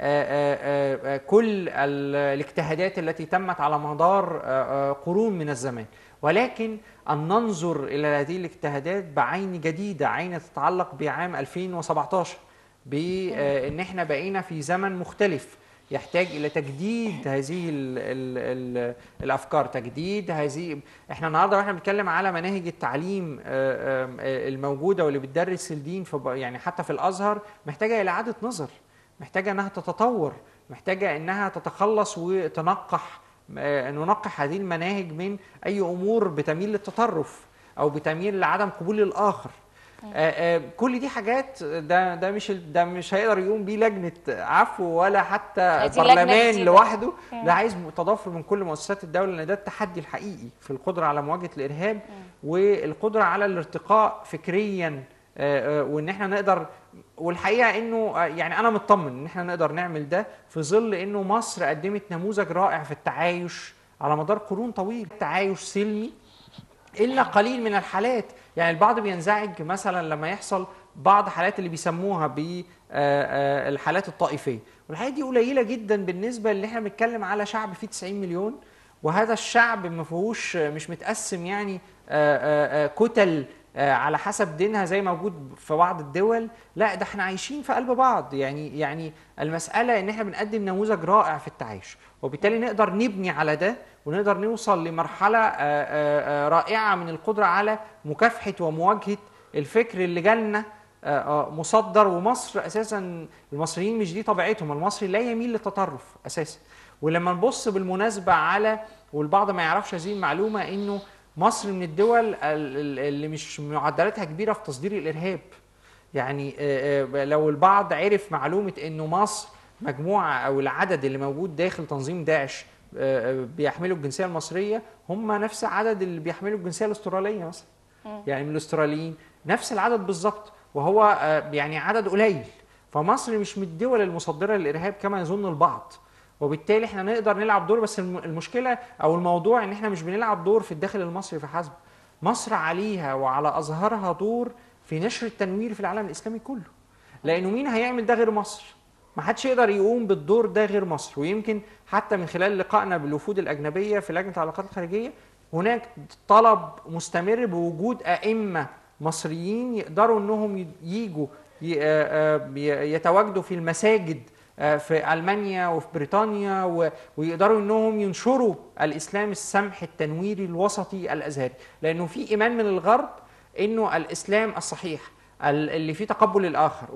كل الاجتهادات التي تمت على مدار قرون من الزمان، ولكن ان ننظر الى هذه الاجتهادات بعين جديده، عين تتعلق بعام ألفين وسبعطاشر، بان احنا بقينا في زمن مختلف يحتاج الى تجديد هذه ال ال ال الافكار، تجديد هذه. احنا النهارده واحنا بنتكلم على مناهج التعليم الموجوده واللي بتدرس الدين في يعني حتى في الازهر، محتاجه الى اعاده نظر، محتاجه انها تتطور، محتاجه انها تتخلص وتنقح ننقح هذه المناهج من اي امور بتميل للتطرف او بتميل لعدم قبول الاخر. آآ آآ كل دي حاجات ده ده مش ده مش هيقدر يقوم بيه لجنه عفو ولا حتى برلمان لوحده، ده عايز تضافر من كل مؤسسات الدوله، لان ده التحدي الحقيقي في القدره على مواجهه الارهاب والقدره على الارتقاء فكريا، وان احنا نقدر. والحقيقه انه يعني انا مطمن ان احنا نقدر نعمل ده في ظل انه مصر قدمت نموذج رائع في التعايش على مدار قرون طويله، تعايش سلمي إلا قليل من الحالات. يعني البعض بينزعج مثلا لما يحصل بعض حالات اللي بيسموها بالحالات الطائفية، والحالات دي قليلة جدا بالنسبة اللي احنا بنتكلم على شعب فيه تسعين مليون، وهذا الشعب ما فيهوش مش متقسم يعني كتل على حسب دينها زي موجود في بعض الدول، لا ده احنا عايشين في قلب بعض. يعني يعني المسألة ان احنا بنقدم نموذج رائع في التعايش، وبالتالي نقدر نبني على ده ونقدر نوصل لمرحلة رائعة من القدرة على مكافحة ومواجهة الفكر اللي جالنا مصدر. ومصر اساسا المصريين مش دي طبيعتهم، المصري لا يميل للتطرف اساسا. ولما نبص بالمناسبة على، والبعض ما يعرفش هذه المعلومة، انه مصر من الدول اللي مش معدلاتها كبيرة في تصدير الارهاب. يعني لو البعض عرف معلومة انه مصر مجموعة او العدد اللي موجود داخل تنظيم داعش بيحملوا الجنسية المصرية هم نفس عدد اللي بيحملوا الجنسية الاسترالية مثلا، يعني من الاستراليين نفس العدد بالظبط، وهو يعني عدد قليل. فمصر مش من الدول المصدرة للإرهاب كما يظن البعض، وبالتالي احنا نقدر نلعب دور. بس المشكلة او الموضوع ان احنا مش بنلعب دور في الداخل المصري فحسب، مصر عليها وعلى أزهرها دور في نشر التنوير في العالم الإسلامي كله، لأنه مين هيعمل ده غير مصر؟ ما حدش يقدر يقوم بالدور ده غير مصر. ويمكن حتى من خلال لقائنا بالوفود الأجنبية في لجنة العلاقات الخارجية هناك طلب مستمر بوجود أئمة مصريين يقدروا أنهم ييجوا يتواجدوا في المساجد في ألمانيا وفي بريطانيا، ويقدروا أنهم ينشروا الإسلام السمح التنويري الوسطي الأزهري، لأنه في إيمان من الغرب أنه الإسلام الصحيح اللي فيه تقبل الآخر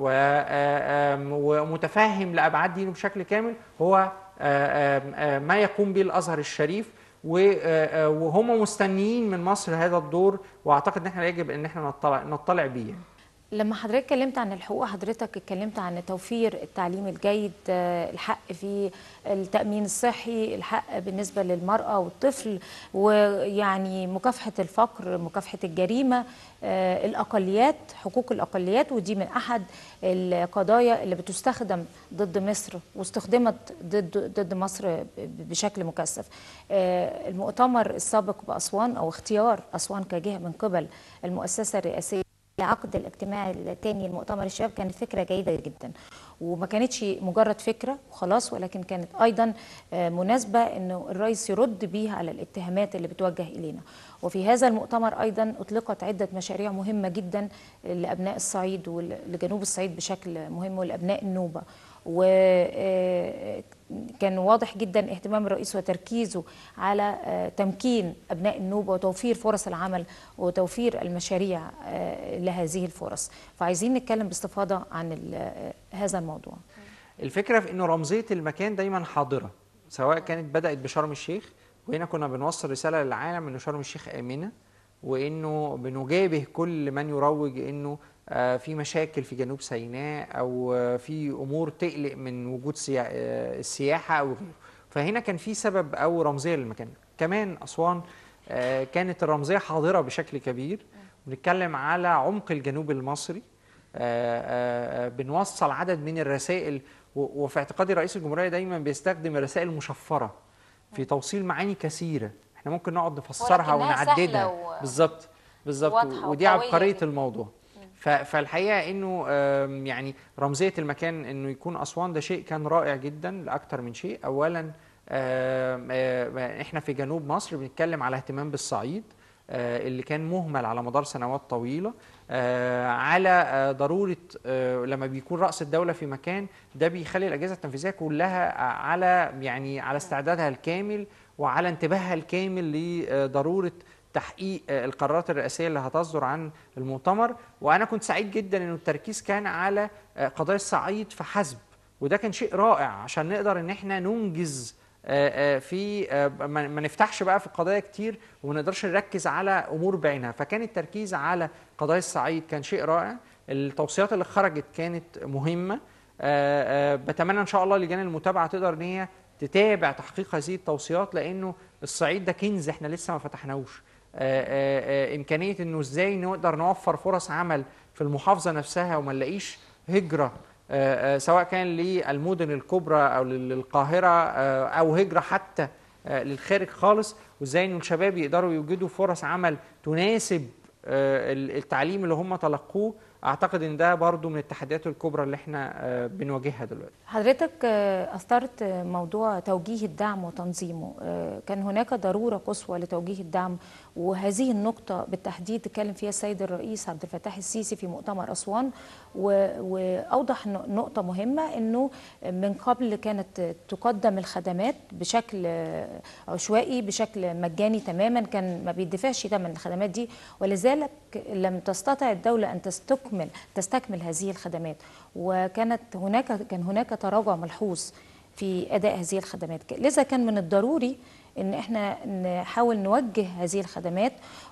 ومتفهم لأبعاد دينه بشكل كامل هو ما يقوم به الأزهر الشريف، وهم مستنيين من مصر هذا الدور، وأعتقد أن احنا يجب أن احنا نطلع, نطلع بيه. لما حضرتك اتكلمت عن الحقوق، حضرتك اتكلمت عن توفير التعليم الجيد، الحق في التأمين الصحي، الحق بالنسبة للمرأة والطفل، ويعني مكافحة الفقر، مكافحة الجريمة، الأقليات، حقوق الأقليات. ودي من أحد القضايا اللي بتستخدم ضد مصر واستخدمت ضد ضد مصر بشكل مكثف. المؤتمر السابق بأسوان أو اختيار أسوان كجهة من قبل المؤسسة الرئاسية لعقد الاجتماع الثاني لمؤتمر الشباب كانت فكرة جيدة جدا، وما كانتش مجرد فكرة وخلاص، ولكن كانت أيضا مناسبة أنه الرئيس يرد بيها على الاتهامات اللي بتوجه إلينا. وفي هذا المؤتمر أيضا أطلقت عدة مشاريع مهمة جدا لأبناء الصعيد ولجنوب الصعيد بشكل مهم ولأبناء النوبة، وكان واضح جدا اهتمام الرئيس وتركيزه على تمكين أبناء النوبة وتوفير فرص العمل وتوفير المشاريع لهذه الفرص. فعايزين نتكلم باستفاضة عن هذا الموضوع. الفكرة في أنه رمزية المكان دايما حاضرة، سواء كانت بدأت بشرم الشيخ، وهنا كنا بنوصل رسالة للعالم أن شرم الشيخ آمنة وانه بنجابه كل من يروج انه في مشاكل في جنوب سيناء او في امور تقلق من وجود السياحه او غيره. فهنا كان في سبب او رمزيه للمكان. كمان اسوان كانت الرمزيه حاضره بشكل كبير. بنتكلم على عمق الجنوب المصري، بنوصل عدد من الرسائل، وفي اعتقادي رئيس الجمهوريه دايما بيستخدم الرسائل المشفره في توصيل معاني كثيره احنا ممكن نقعد نفسرها ونعددها. و... بالظبط بالظبط، ودي عبقريه الموضوع. فالحقيقه انه يعني رمزيه المكان انه يكون اسوان ده شيء كان رائع جدا لاكثر من شيء. اولا احنا في جنوب مصر بنتكلم على اهتمام بالصعيد اللي كان مهمل على مدار سنوات طويله، على ضروره لما بيكون راس الدوله في مكان ده بيخلي الاجهزه التنفيذيه كلها على يعني على استعدادها الكامل وعلى انتباهها الكامل لضروره تحقيق القرارات الرئاسيه اللي هتصدر عن المؤتمر. وانا كنت سعيد جدا انه التركيز كان على قضايا الصعيد فحسب، وده كان شيء رائع عشان نقدر ان احنا ننجز في ما نفتحش بقى في القضايا كتير وما نقدرش نركز على امور بعينها. فكان التركيز على قضايا الصعيد كان شيء رائع. التوصيات اللي خرجت كانت مهمه. بتمنى ان شاء الله لجان المتابعه تقدر ان هي تتابع تحقيق هذه التوصيات، لانه الصعيد ده كنز احنا لسه ما فتحناهوش. امكانيه انه ازاي نقدر نوفر فرص عمل في المحافظه نفسها وما نلاقيش هجره سواء كان للمدن الكبرى او للقاهره او هجره حتى للخارج خالص، وازاي ان الشباب يقدروا يوجدوا فرص عمل تناسب التعليم اللي هم تلقوه. اعتقد ان ده برضو من التحديات الكبرى اللي احنا بنواجهها دلوقتي. حضرتك اثرت موضوع توجيه الدعم وتنظيمه. كان هناك ضروره قصوى لتوجيه الدعم، وهذه النقطه بالتحديد اتكلم فيها السيد الرئيس عبد الفتاح السيسي في مؤتمر اسوان، واوضح نقطه مهمه انه من قبل كانت تقدم الخدمات بشكل عشوائي بشكل مجاني تماما، كان ما بيدفعش ثمن الخدمات دي، ولذلك لم تستطع الدوله ان تستكمل تستكمل هذه الخدمات، وكانت هناك كان هناك تراجع ملحوظ في اداء هذه الخدمات. لذا كان من الضروري ان احنا نحاول نوجه هذه الخدمات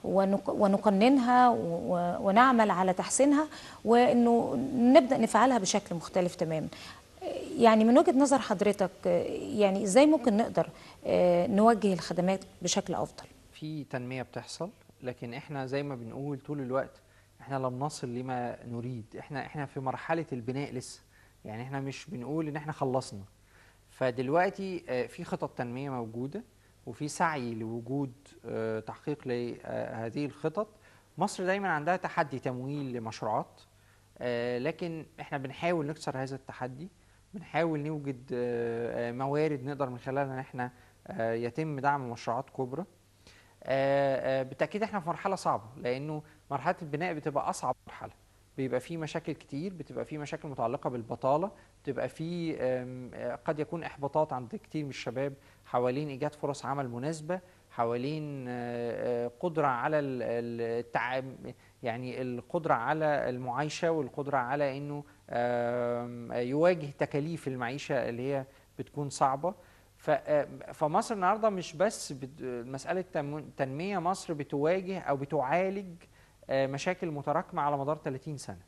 ونقننها ونعمل على تحسينها، وانه نبدا نفعلها بشكل مختلف تماما. يعني من وجهة نظر حضرتك يعني ازاي ممكن نقدر نوجه الخدمات بشكل افضل؟ في تنمية بتحصل، لكن احنا زي ما بنقول طول الوقت احنا لم نصل لما نريد. احنا احنا في مرحلة البناء لسه، يعني احنا مش بنقول ان احنا خلصنا. فدلوقتي في خطط تنمية موجودة وفي سعي لوجود تحقيق لهذه الخطط. مصر دايما عندها تحدي تمويل لمشروعات، لكن احنا بنحاول نكسر هذا التحدي، بنحاول نوجد موارد نقدر من خلالها ان احنا يتم دعم مشروعات كبرى. بالتأكيد احنا في مرحلة صعبة، لأنه مرحلة البناء بتبقى أصعب مرحلة، بيبقى فيه مشاكل كتير، بتبقى فيه مشاكل متعلقة بالبطالة، بتبقى فيه قد يكون إحباطات عند كتير من الشباب حوالين إيجاد فرص عمل مناسبة، حوالين قدرة على التع... يعني القدرة على المعايشة والقدرة على إنه يواجه تكاليف المعيشة اللي هي بتكون صعبة. فمصر النهارده مش بس مسألة تنمية، مصر بتواجه أو بتعالج مشاكل متراكمة على مدار ثلاثين سنة،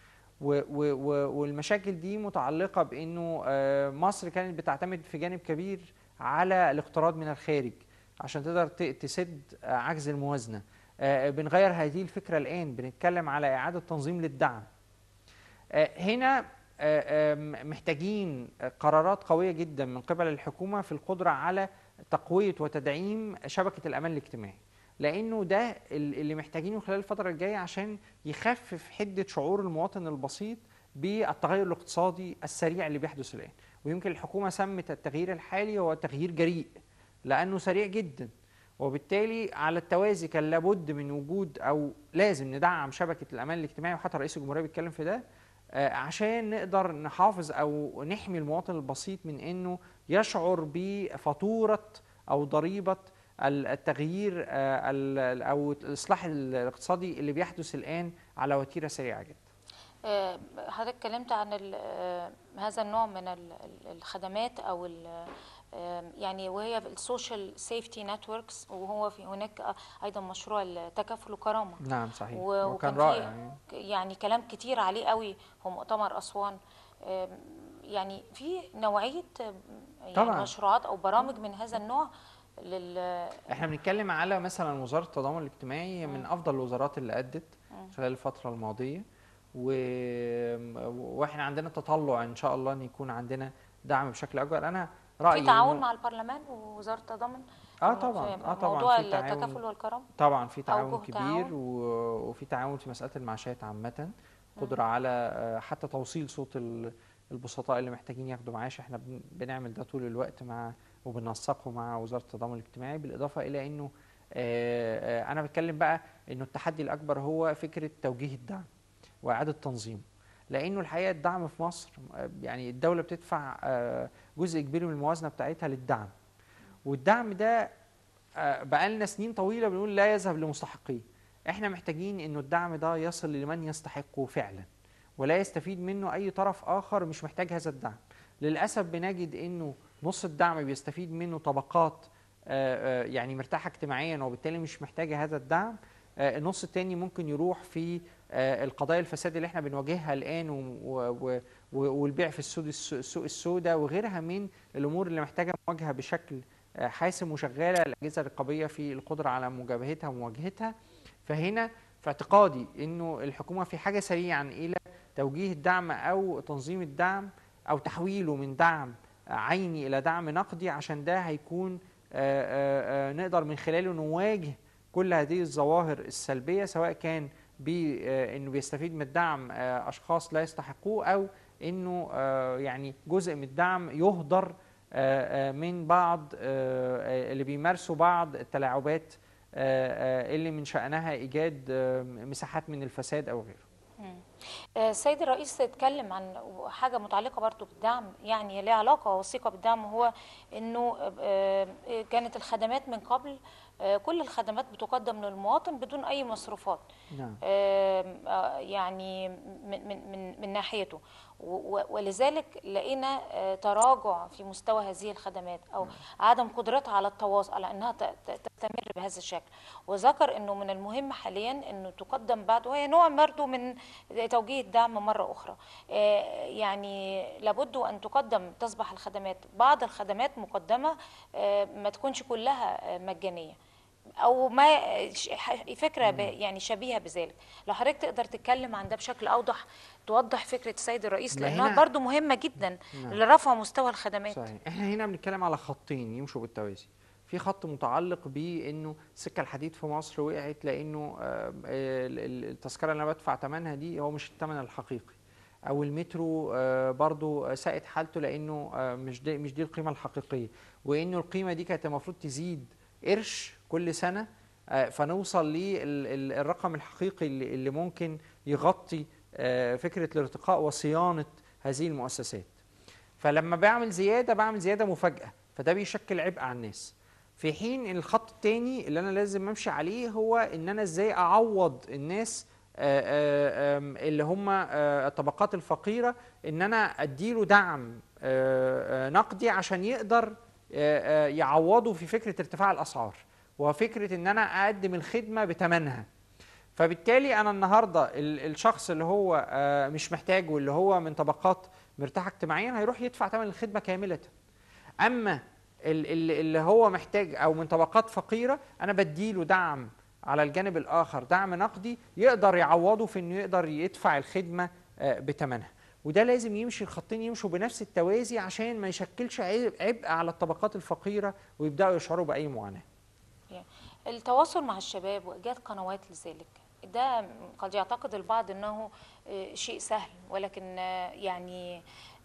والمشاكل دي متعلقة بأنه مصر كانت بتعتمد في جانب كبير على الاقتراض من الخارج عشان تقدر تسد عجز الموازنة. بنغير هذه الفكرة الآن، بنتكلم على إعادة تنظيم للدعم. هنا محتاجين قرارات قوية جدا من قبل الحكومة في القدرة على تقوية وتدعيم شبكة الأمان الاجتماعي، لأنه ده اللي محتاجينه خلال الفترة الجاية عشان يخفف حدة شعور المواطن البسيط بالتغير الاقتصادي السريع اللي بيحدث الآن. ويمكن الحكومة سمت التغيير الحالي هو تغيير جريء لأنه سريع جدا، وبالتالي على التوازي كان لابد من وجود أو لازم ندعم شبكة الأمان الاجتماعي، وحتى رئيس الجمهورية بيتكلم في ده عشان نقدر نحافظ أو نحمي المواطن البسيط من أنه يشعر بفاتورة أو ضريبة التغيير أو الإصلاح الاقتصادي اللي بيحدث الآن على وتيرة سريعة جدا. حضرتك اتكلمت عن هذا النوع من الخدمات أو يعني وهي السوشيال سيفتي نتوركس، وهو في هناك ايضا مشروع التكافل وكرامه. نعم صحيح، وكان, وكان في رائع يعني. يعني كلام كتير عليه قوي، هو مؤتمر اسوان. يعني في نوعيه يعني طبعا مشروعات او برامج من هذا النوع لل احنا بنتكلم على مثلا وزاره التضامن الاجتماعي من افضل الوزارات اللي ادت خلال الفتره الماضيه، و... واحنا عندنا تطلع ان شاء الله ان يكون عندنا دعم بشكل اكبر. انا رايي في تعاون إنه مع البرلمان ووزاره التضامن اه طبعا في اه طبعا موضوع في تعاون، التكافل والكرامه. طبعا في تعاون أوجه كبير تعاون. و... وفي تعاون في مساله المعاشات عامه، قدره على حتى توصيل صوت البسطاء اللي محتاجين ياخدوا معاش. احنا بنعمل ده طول الوقت مع وبننسقه مع وزاره التضامن الاجتماعي، بالاضافه الى انه آه آه انا بتكلم بقى انه التحدي الاكبر هو فكره توجيه الدعم واعاده تنظيمه، لانه الحقيقه الدعم في مصر يعني الدوله بتدفع آه جزء كبير من الموازنه بتاعتها للدعم، والدعم ده بقى لنا سنين طويله بنقول لا يذهب لمستحقيه. احنا محتاجين انه الدعم ده يصل لمن يستحقه فعلا، ولا يستفيد منه اي طرف اخر مش محتاج هذا الدعم. للاسف بنجد انه نص الدعم بيستفيد منه طبقات يعني مرتاحه اجتماعيا وبالتالي مش محتاجه هذا الدعم. النص الثاني ممكن يروح في القضايا الفساد اللي احنا بنواجهها الان والبيع في السوق السوداء وغيرها من الامور اللي محتاجه مواجهه بشكل حاسم، وشغاله الاجهزه الرقابيه في القدره على مجابهتها ومواجهتها. فهنا في اعتقادي انه الحكومه في حاجه سريعا الى توجيه الدعم او تنظيم الدعم او تحويله من دعم عيني الى دعم نقدي، عشان ده هيكون آآ آآ نقدر من خلاله نواجه كل هذه الظواهر السلبيه، سواء كان بانه بيستفيد من الدعم اشخاص لا يستحقوه، او انه يعني جزء من الدعم يهدر من بعض اللي بيمارسوا بعض التلاعبات اللي من شأنها إيجاد مساحات من الفساد أو غيره. السيد الرئيس اتكلم عن حاجة متعلقة برضو بالدعم، يعني ليها علاقة وثيقة بالدعم، هو انه كانت الخدمات من قبل كل الخدمات بتقدم للمواطن بدون اي مصروفات. نعم. يعني من من من ناحيته، ولذلك لقينا تراجع في مستوى هذه الخدمات او عدم قدرتها على التواصل على انها تستمر بهذا الشكل. وذكر انه من المهم حاليا انه تقدم بعد، وهي نوع برضه من توجيه الدعم مره اخرى، يعني لابد ان تقدم تصبح الخدمات بعض الخدمات مقدمه ما تكونش كلها مجانيه او ما فكره يعني شبيهه بذلك. لو حضرتك تقدر تتكلم عن ده بشكل اوضح، توضح فكره السيد الرئيس، لانها برضو مهمه جدا لرفع مستوى الخدمات. صحيح. احنا هنا بنتكلم على خطين يمشوا بالتوازي. في خط متعلق بانه السكه الحديد في مصر وقعت لانه التذكره اللي انا بدفع ثمنها دي هو مش الثمن الحقيقي، او المترو برضو ساءت حالته لانه مش دي مش دي القيمه الحقيقيه، وانه القيمه دي كانت المفروض تزيد قرش كل سنة فنوصل للرقم الحقيقي اللي ممكن يغطي فكرة الارتقاء وصيانة هذه المؤسسات. فلما بعمل زيادة بعمل زيادة مفاجأة، فده بيشكل عبء على الناس. في حين الخط الثاني اللي أنا لازم أمشي عليه هو إن أنا إزاي أعوض الناس اللي هم الطبقات الفقيرة، إن أنا أديله دعم نقدي عشان يقدر يعوضوا في فكرة ارتفاع الأسعار وفكرة ان انا اقدم الخدمة بثمنها. فبالتالي انا النهاردة الشخص اللي هو مش محتاج واللي هو من طبقات مرتاحة اجتماعيا هيروح يدفع ثمن الخدمة كاملة، اما اللي هو محتاج او من طبقات فقيرة انا بديله دعم على الجانب الاخر، دعم نقدي يقدر يعوضه في انه يقدر يدفع الخدمة بثمنها. وده لازم يمشي، الخطين يمشوا بنفس التوازي عشان ما يشكلش عبء على الطبقات الفقيرة ويبدأوا يشعروا بأي معاناة. التواصل مع الشباب وإيجاد قنوات لذلك، ده قد يعتقد البعض أنه شيء سهل، ولكن يعني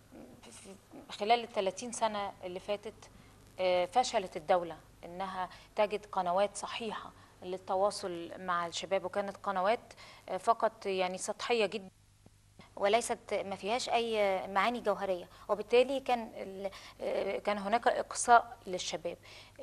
خلال الثلاثين سنة اللي فاتت فشلت الدولة أنها تجد قنوات صحيحة للتواصل مع الشباب، وكانت قنوات فقط يعني سطحية جدا وليست ما فيهاش اي معاني جوهريه، وبالتالي كان كان هناك اقصاء للشباب.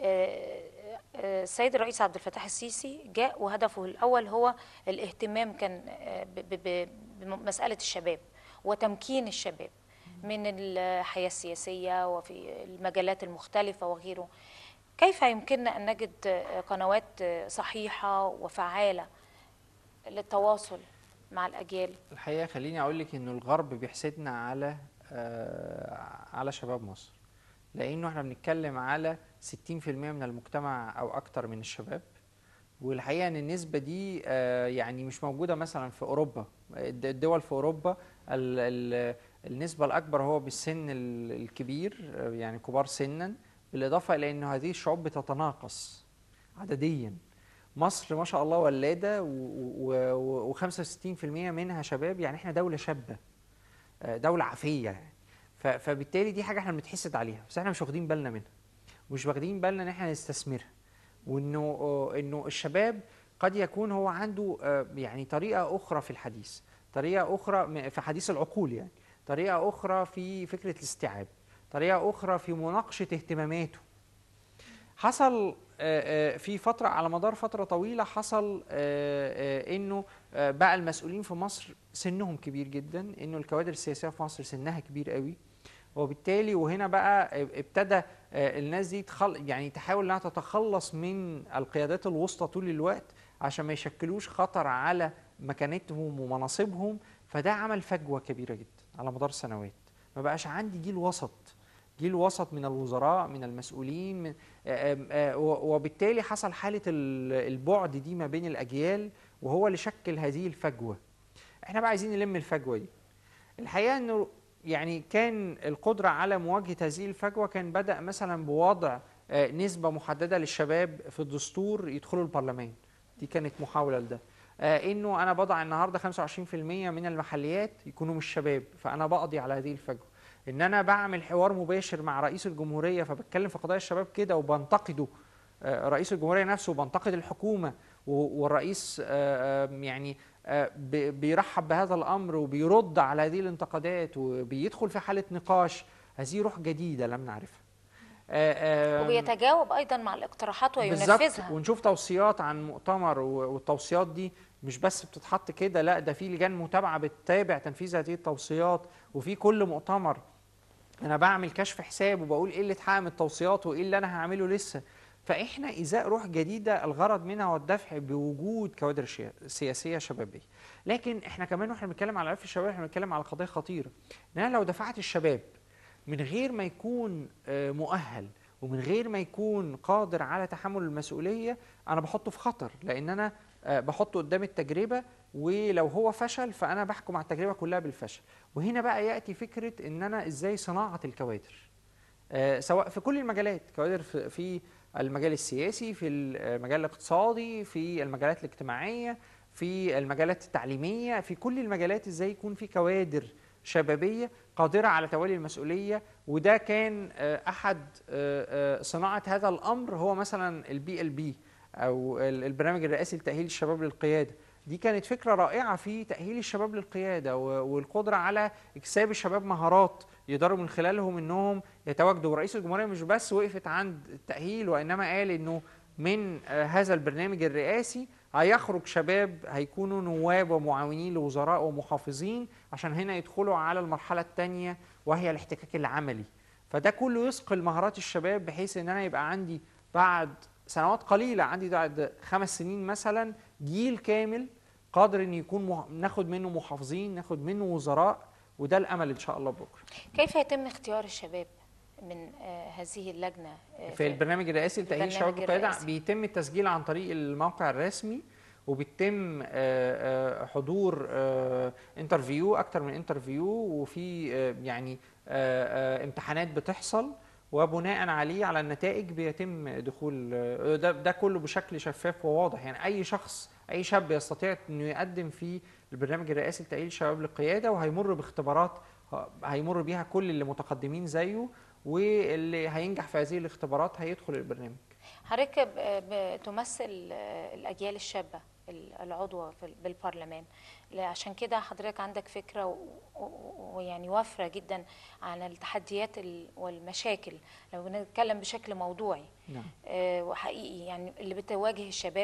السيد الرئيس عبد الفتاح السيسي جاء وهدفه الاول هو الاهتمام كان بمساله الشباب وتمكين الشباب. من الحياة السياسية وفي المجالات المختلفة وغيره. كيف يمكننا أن نجد قنوات صحيحة وفعالة للتواصل مع الأجيال؟ الحقيقة خليني أقول لك إنه الغرب بيحسدنا على آه على شباب مصر، لأنه إحنا بنتكلم على ستين في المية من المجتمع أو أكتر من الشباب، والحقيقة إن النسبة دي آه يعني مش موجودة مثلا في أوروبا. الدول في أوروبا ال ال النسبة الأكبر هو بالسن الكبير، يعني كبار سنا، بالإضافة إلى أن هذه الشعوب بتتناقص عدديا. مصر ما شاء الله ولادة وخمسة وستين في المية منها شباب، يعني احنا دولة شابة، دولة عافية يعني. فبالتالي دي حاجة احنا بنتحسد عليها، بس احنا مش واخدين بالنا منها، مش واخدين بالنا ان احنا نستثمرها، وانه انه الشباب قد يكون هو عنده يعني طريقة أخرى في الحديث، طريقة أخرى في حديث العقول، يعني طريقة أخرى في فكرة الاستيعاب، طريقة أخرى في مناقشة اهتماماته. حصل في فترة على مدار فترة طويلة حصل إنه بقى المسؤولين في مصر سنهم كبير جدا، إنه الكوادر السياسية في مصر سنها كبير قوي، وبالتالي وهنا بقى ابتدى الناس دي تخل يعني تحاول انها تتخلص من القيادات الوسطى طول الوقت عشان ما يشكلوش خطر على مكانتهم ومناصبهم. فده عمل فجوة كبيرة جدا على مدار سنوات. ما بقاش عندي جيل وسط، جيل وسط من الوزراء، من المسؤولين، من وبالتالي حصل حالة البعد دي ما بين الأجيال، وهو اللي شكل هذه الفجوة. احنا بقى عايزين نلم الفجوة دي. الحقيقة انه يعني كان القدرة على مواجهة هذه الفجوة كان بدأ مثلا بوضع نسبة محددة للشباب في الدستور يدخلوا البرلمان. دي كانت محاولة لده. انه انا بضع النهارده خمسة وعشرين في المية من المحليات يكونوا مش شباب، فانا بقضي على هذه الفجوة. ان انا بعمل حوار مباشر مع رئيس الجمهورية فبتكلم في قضايا الشباب كده وبنتقده رئيس الجمهورية نفسه، وبنتقد الحكومة، والرئيس يعني بيرحب بهذا الأمر وبيرد على هذه الانتقادات وبيدخل في حالة نقاش. هذه روح جديدة لم نعرفها، وبيتجاوب أيضا مع الاقتراحات وينفذها. بالظبط. ونشوف توصيات عن مؤتمر، والتوصيات دي مش بس بتتحط كده، لا ده في لجان متابعة بتتابع تنفيذ هذه التوصيات، وفي كل مؤتمر أنا بعمل كشف حساب وبقول إيه اللي اتحقق من التوصيات وإيه اللي أنا هعمله لسه. فإحنا إزاء روح جديدة الغرض منها هو الدفع بوجود كوادر سياسية شبابية. لكن إحنا كمان وإحنا بنتكلم على عرف الشباب إحنا بنتكلم على قضايا خطيرة. إن أنا لو دفعت الشباب من غير ما يكون مؤهل ومن غير ما يكون قادر على تحمل المسؤولية، أنا بحطه في خطر، لأن أنا بحطه قدام التجربة، ولو هو فشل فأنا بحكم على التجربة كلها بالفشل. وهنا بقى يأتي فكرة إن أنا إزاي صناعة الكوادر، سواء في كل المجالات، كوادر في المجال السياسي، في المجال الاقتصادي، في المجالات الاجتماعية، في المجالات التعليمية، في كل المجالات ازاي يكون في كوادر شبابية قادرة على تولي المسؤولية. وده كان أحد صناعة هذا الأمر هو مثلا البي ال بي أو البرنامج الرئاسي لتأهيل الشباب للقيادة. دي كانت فكرة رائعة في تأهيل الشباب للقيادة والقدرة على إكساب الشباب مهارات يقدروا من خلالهم انهم يتواجدوا. ورئيس الجمهورية مش بس وقفت عند التأهيل، وإنما قال انه من هذا البرنامج الرئاسي هيخرج شباب هيكونوا نواب ومعاونين لوزراء ومحافظين، عشان هنا يدخلوا على المرحلة الثانية وهي الاحتكاك العملي. فده كله يثقل مهارات الشباب، بحيث ان انا يبقى عندي بعد سنوات قليلة، عندي بعد خمس سنين مثلا جيل كامل قادر ان يكون مح... ناخد منه محافظين، ناخد منه وزراء، وده الامل ان شاء الله بكره. كيف يتم اختيار الشباب من آه هذه اللجنه آه في البرنامج الرئاسي لتأهيل الشباب للقيادة؟ بيتم التسجيل عن طريق الموقع الرسمي، وبيتم آه حضور آه انترفيو، اكتر من انترفيو، وفي آه يعني آه امتحانات بتحصل، وبناء عليه على النتائج بيتم دخول ده, ده كله بشكل شفاف وواضح. يعني اي شخص، اي شاب يستطيع انه يقدم في البرنامج الرئاسي لتأهيل الشباب للقيادة، وهيمر باختبارات هيمر بيها كل اللي متقدمين زيه، واللي هينجح في هذه الاختبارات هيدخل البرنامج. حضرتك بتمثل الأجيال الشابة العضوة بالبرلمان. عشان كده حضرتك عندك فكرة ويعني وافرة جدا عن التحديات والمشاكل لو بنتكلم بشكل موضوعي. نعم. آه وحقيقي يعني اللي بتواجه الشباب،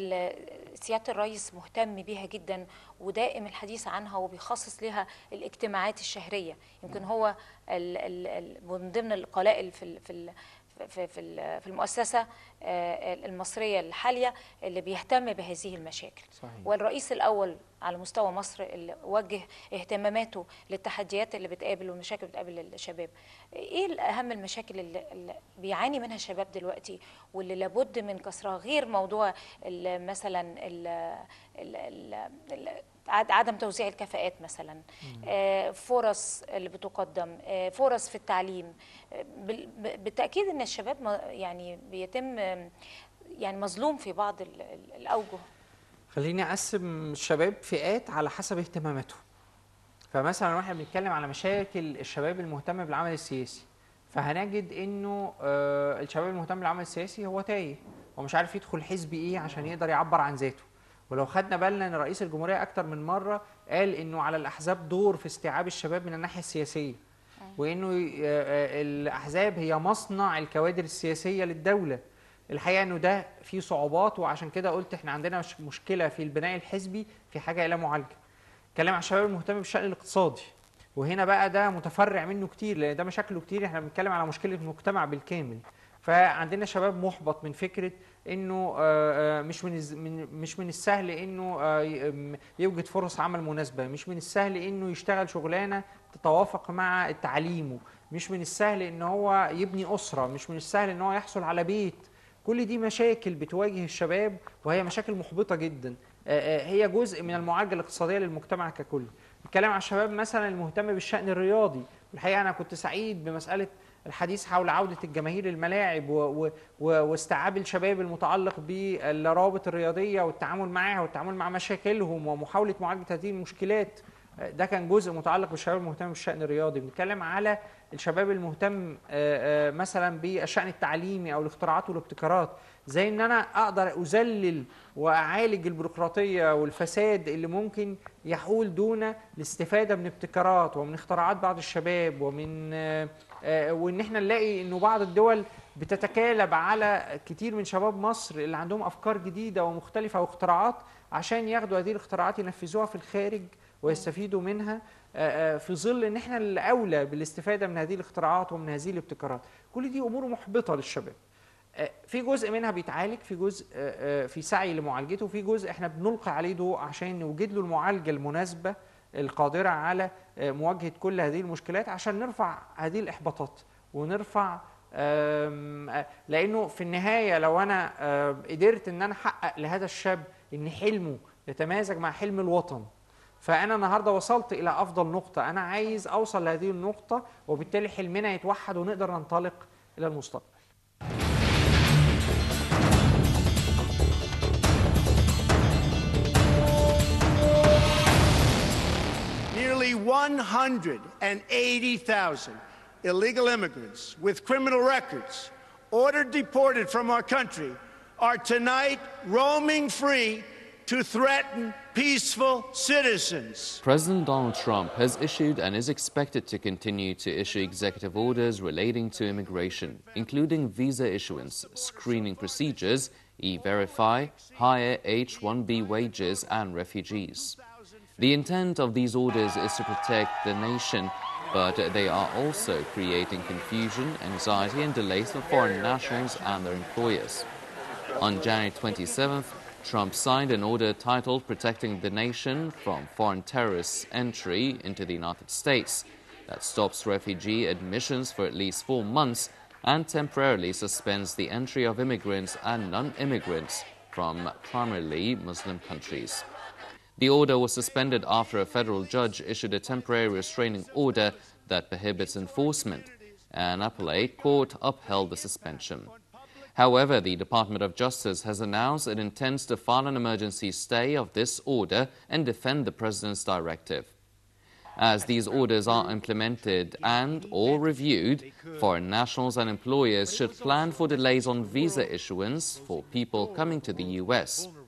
سيادة الرئيس مهتم بيها جدا ودائم الحديث عنها وبيخصص لها الاجتماعات الشهرية. يمكن نعم. هو ال ال ال من ضمن القلائل في ال في ال في في في المؤسسة المصرية الحالية اللي بيهتم بهذه المشاكل. صحيح. والرئيس الأول على مستوى مصر اللي وجه اهتماماته للتحديات اللي بتقابل والمشاكل اللي بتقابل الشباب. ايه اهم المشاكل اللي, اللي بيعاني منها الشباب دلوقتي واللي لابد من كسرها، غير موضوع ال مثلا ال ال ال عدم توزيع الكفاءات مثلا، آه فرص اللي بتقدم، آه فرص في التعليم. آه بالتأكيد ان الشباب يعني بيتم يعني مظلوم في بعض الأوجه. خليني أقسم الشباب فئات على حسب اهتماماته. فمثلا واحنا بنتكلم على مشاكل الشباب المهتم بالعمل السياسي، فهنجد انه آه الشباب المهتم بالعمل السياسي هو تايه ومش عارف يدخل حزب ايه عشان يقدر يعبر عن ذاته. ولو خدنا بالنا ان رئيس الجمهوريه اكتر من مره قال انه على الاحزاب دور في استيعاب الشباب من الناحيه السياسيه، وانه الاحزاب هي مصنع الكوادر السياسيه للدوله. الحقيقه انه ده فيه صعوبات، وعشان كده قلت احنا عندنا مشكله في البناء الحزبي في حاجه الى معالجه. اتكلم عن الشباب المهتم بالشأن الاقتصادي، وهنا بقى ده متفرع منه كتير لان ده مشاكله كتير. احنا بنتكلم على مشكله المجتمع بالكامل. فعندنا شباب محبط من فكره انه مش من مش من السهل انه يوجد فرص عمل مناسبه، مش من السهل انه يشتغل شغلانه تتوافق مع تعليمه، مش من السهل ان هو يبني اسره، مش من السهل ان هو يحصل على بيت. كل دي مشاكل بتواجه الشباب وهي مشاكل محبطه جدا، هي جزء من المعالجه الاقتصاديه للمجتمع ككل. نتكلم عن الشباب مثلا المهتم بالشأن الرياضي. الحقيقه انا كنت سعيد بمساله الحديث حول عودة الجماهير للملاعب واستيعاب الشباب المتعلق بالروابط الرياضية والتعامل معها والتعامل مع مشاكلهم ومحاولة معالجة هذه المشكلات. ده كان جزء متعلق بالشباب المهتم بالشأن الرياضي. بنتكلم على الشباب المهتم مثلا بالشأن التعليمي أو الاختراعات والابتكارات، زي ان انا اقدر اذلل واعالج البيروقراطيه والفساد اللي ممكن يحول دون الاستفاده من ابتكارات ومن اختراعات بعض الشباب، ومن وان احنا نلاقي انه بعض الدول بتتكالب على كتير من شباب مصر اللي عندهم افكار جديده ومختلفه واختراعات عشان ياخدوا هذه الاختراعات ينفذوها في الخارج ويستفيدوا منها، في ظل ان احنا الاولى بالاستفاده من هذه الاختراعات ومن هذه الابتكارات. كل دي امور محبطه للشباب. في جزء منها بيتعالج، في جزء في سعي لمعالجته، وفي جزء احنا بنلقي عليه ضوء عشان نوجد له المعالجه المناسبه القادره على مواجهه كل هذه المشكلات عشان نرفع هذه الاحباطات ونرفع، لانه في النهايه لو انا قدرت ان انا احقق لهذا الشاب ان حلمه يتمازج مع حلم الوطن، فانا النهارده وصلت الى افضل نقطه. انا عايز اوصل لهذه النقطه وبالتالي حلمنا يتوحد ونقدر ننطلق الى المستقبل. Nearly one hundred eighty thousand illegal immigrants with criminal records ordered deported from our country are tonight roaming free to threaten peaceful citizens. President Donald Trump has issued and is expected to continue to issue executive orders relating to immigration, including visa issuance, screening procedures, e-verify, higher H one B wages, and refugees. The intent of these orders is to protect the nation, but they are also creating confusion, anxiety, and delays for foreign nationals and their employers. On January twenty-seventh, Trump signed an order titled Protecting the Nation from Foreign Terrorists' Entry into the United States that stops refugee admissions for at least four months and temporarily suspends the entry of immigrants and non-immigrants from primarily Muslim countries. The order was suspended after a federal judge issued a temporary restraining order that prohibits enforcement. An appellate court upheld the suspension. However, the Department of Justice has announced it intends to file an emergency stay of this order and defend the president's directive. As these orders are implemented and or reviewed, foreign nationals and employers should plan for delays on visa issuance for people coming to the U S.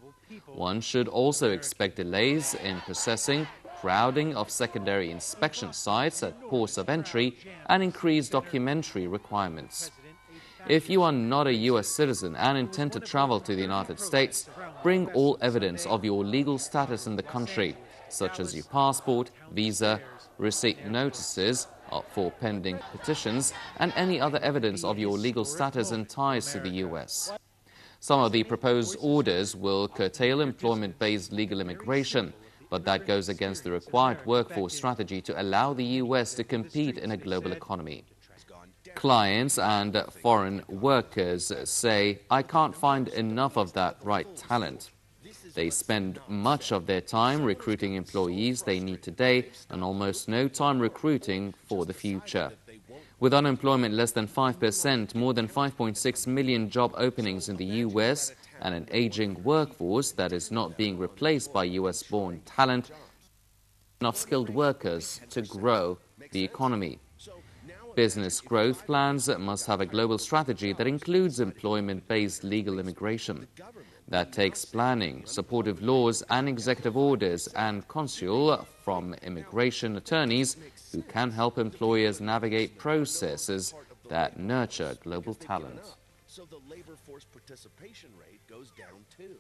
one should also expect delays in processing, crowding of secondary inspection sites at ports of entry, and increased documentary requirements. If you are not a U S citizen and intend to travel to the United States, bring all evidence of your legal status in the country, such as your passport, visa, receipt notices for pending petitions, and any other evidence of your legal status and ties to the U S. Some of the proposed orders will curtail employment-based legal immigration, but that goes against the required workforce strategy to allow the U S to compete in a global economy. Clients and foreign workers say, "I can't find enough of that right talent." They spend much of their time recruiting employees they need today and almost no time recruiting for the future. With unemployment less than five percent, more than five point six million job openings in the U S, and an aging workforce that is not being replaced by U S-born talent, enough skilled workers to grow the economy. Business growth plans must have a global strategy that includes employment-based legal immigration. That takes planning, supportive laws and executive orders, and counsel from immigration attorneys who can help employers navigate processes that nurture global talent. So the labor force participation rate goes down too.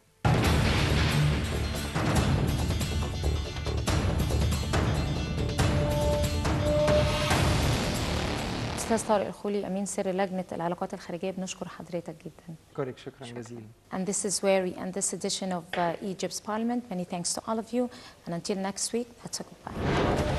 أستاذ طارق الخولي أمين سر لجنة العلاقات الخارجية، بنشكر حضرتك جدا. أشكرك شكرا جزيلا. And this is where we end this edition of uh, Egypt's Parliament. Many thanks to all of you, and until next week, that's a goodbye.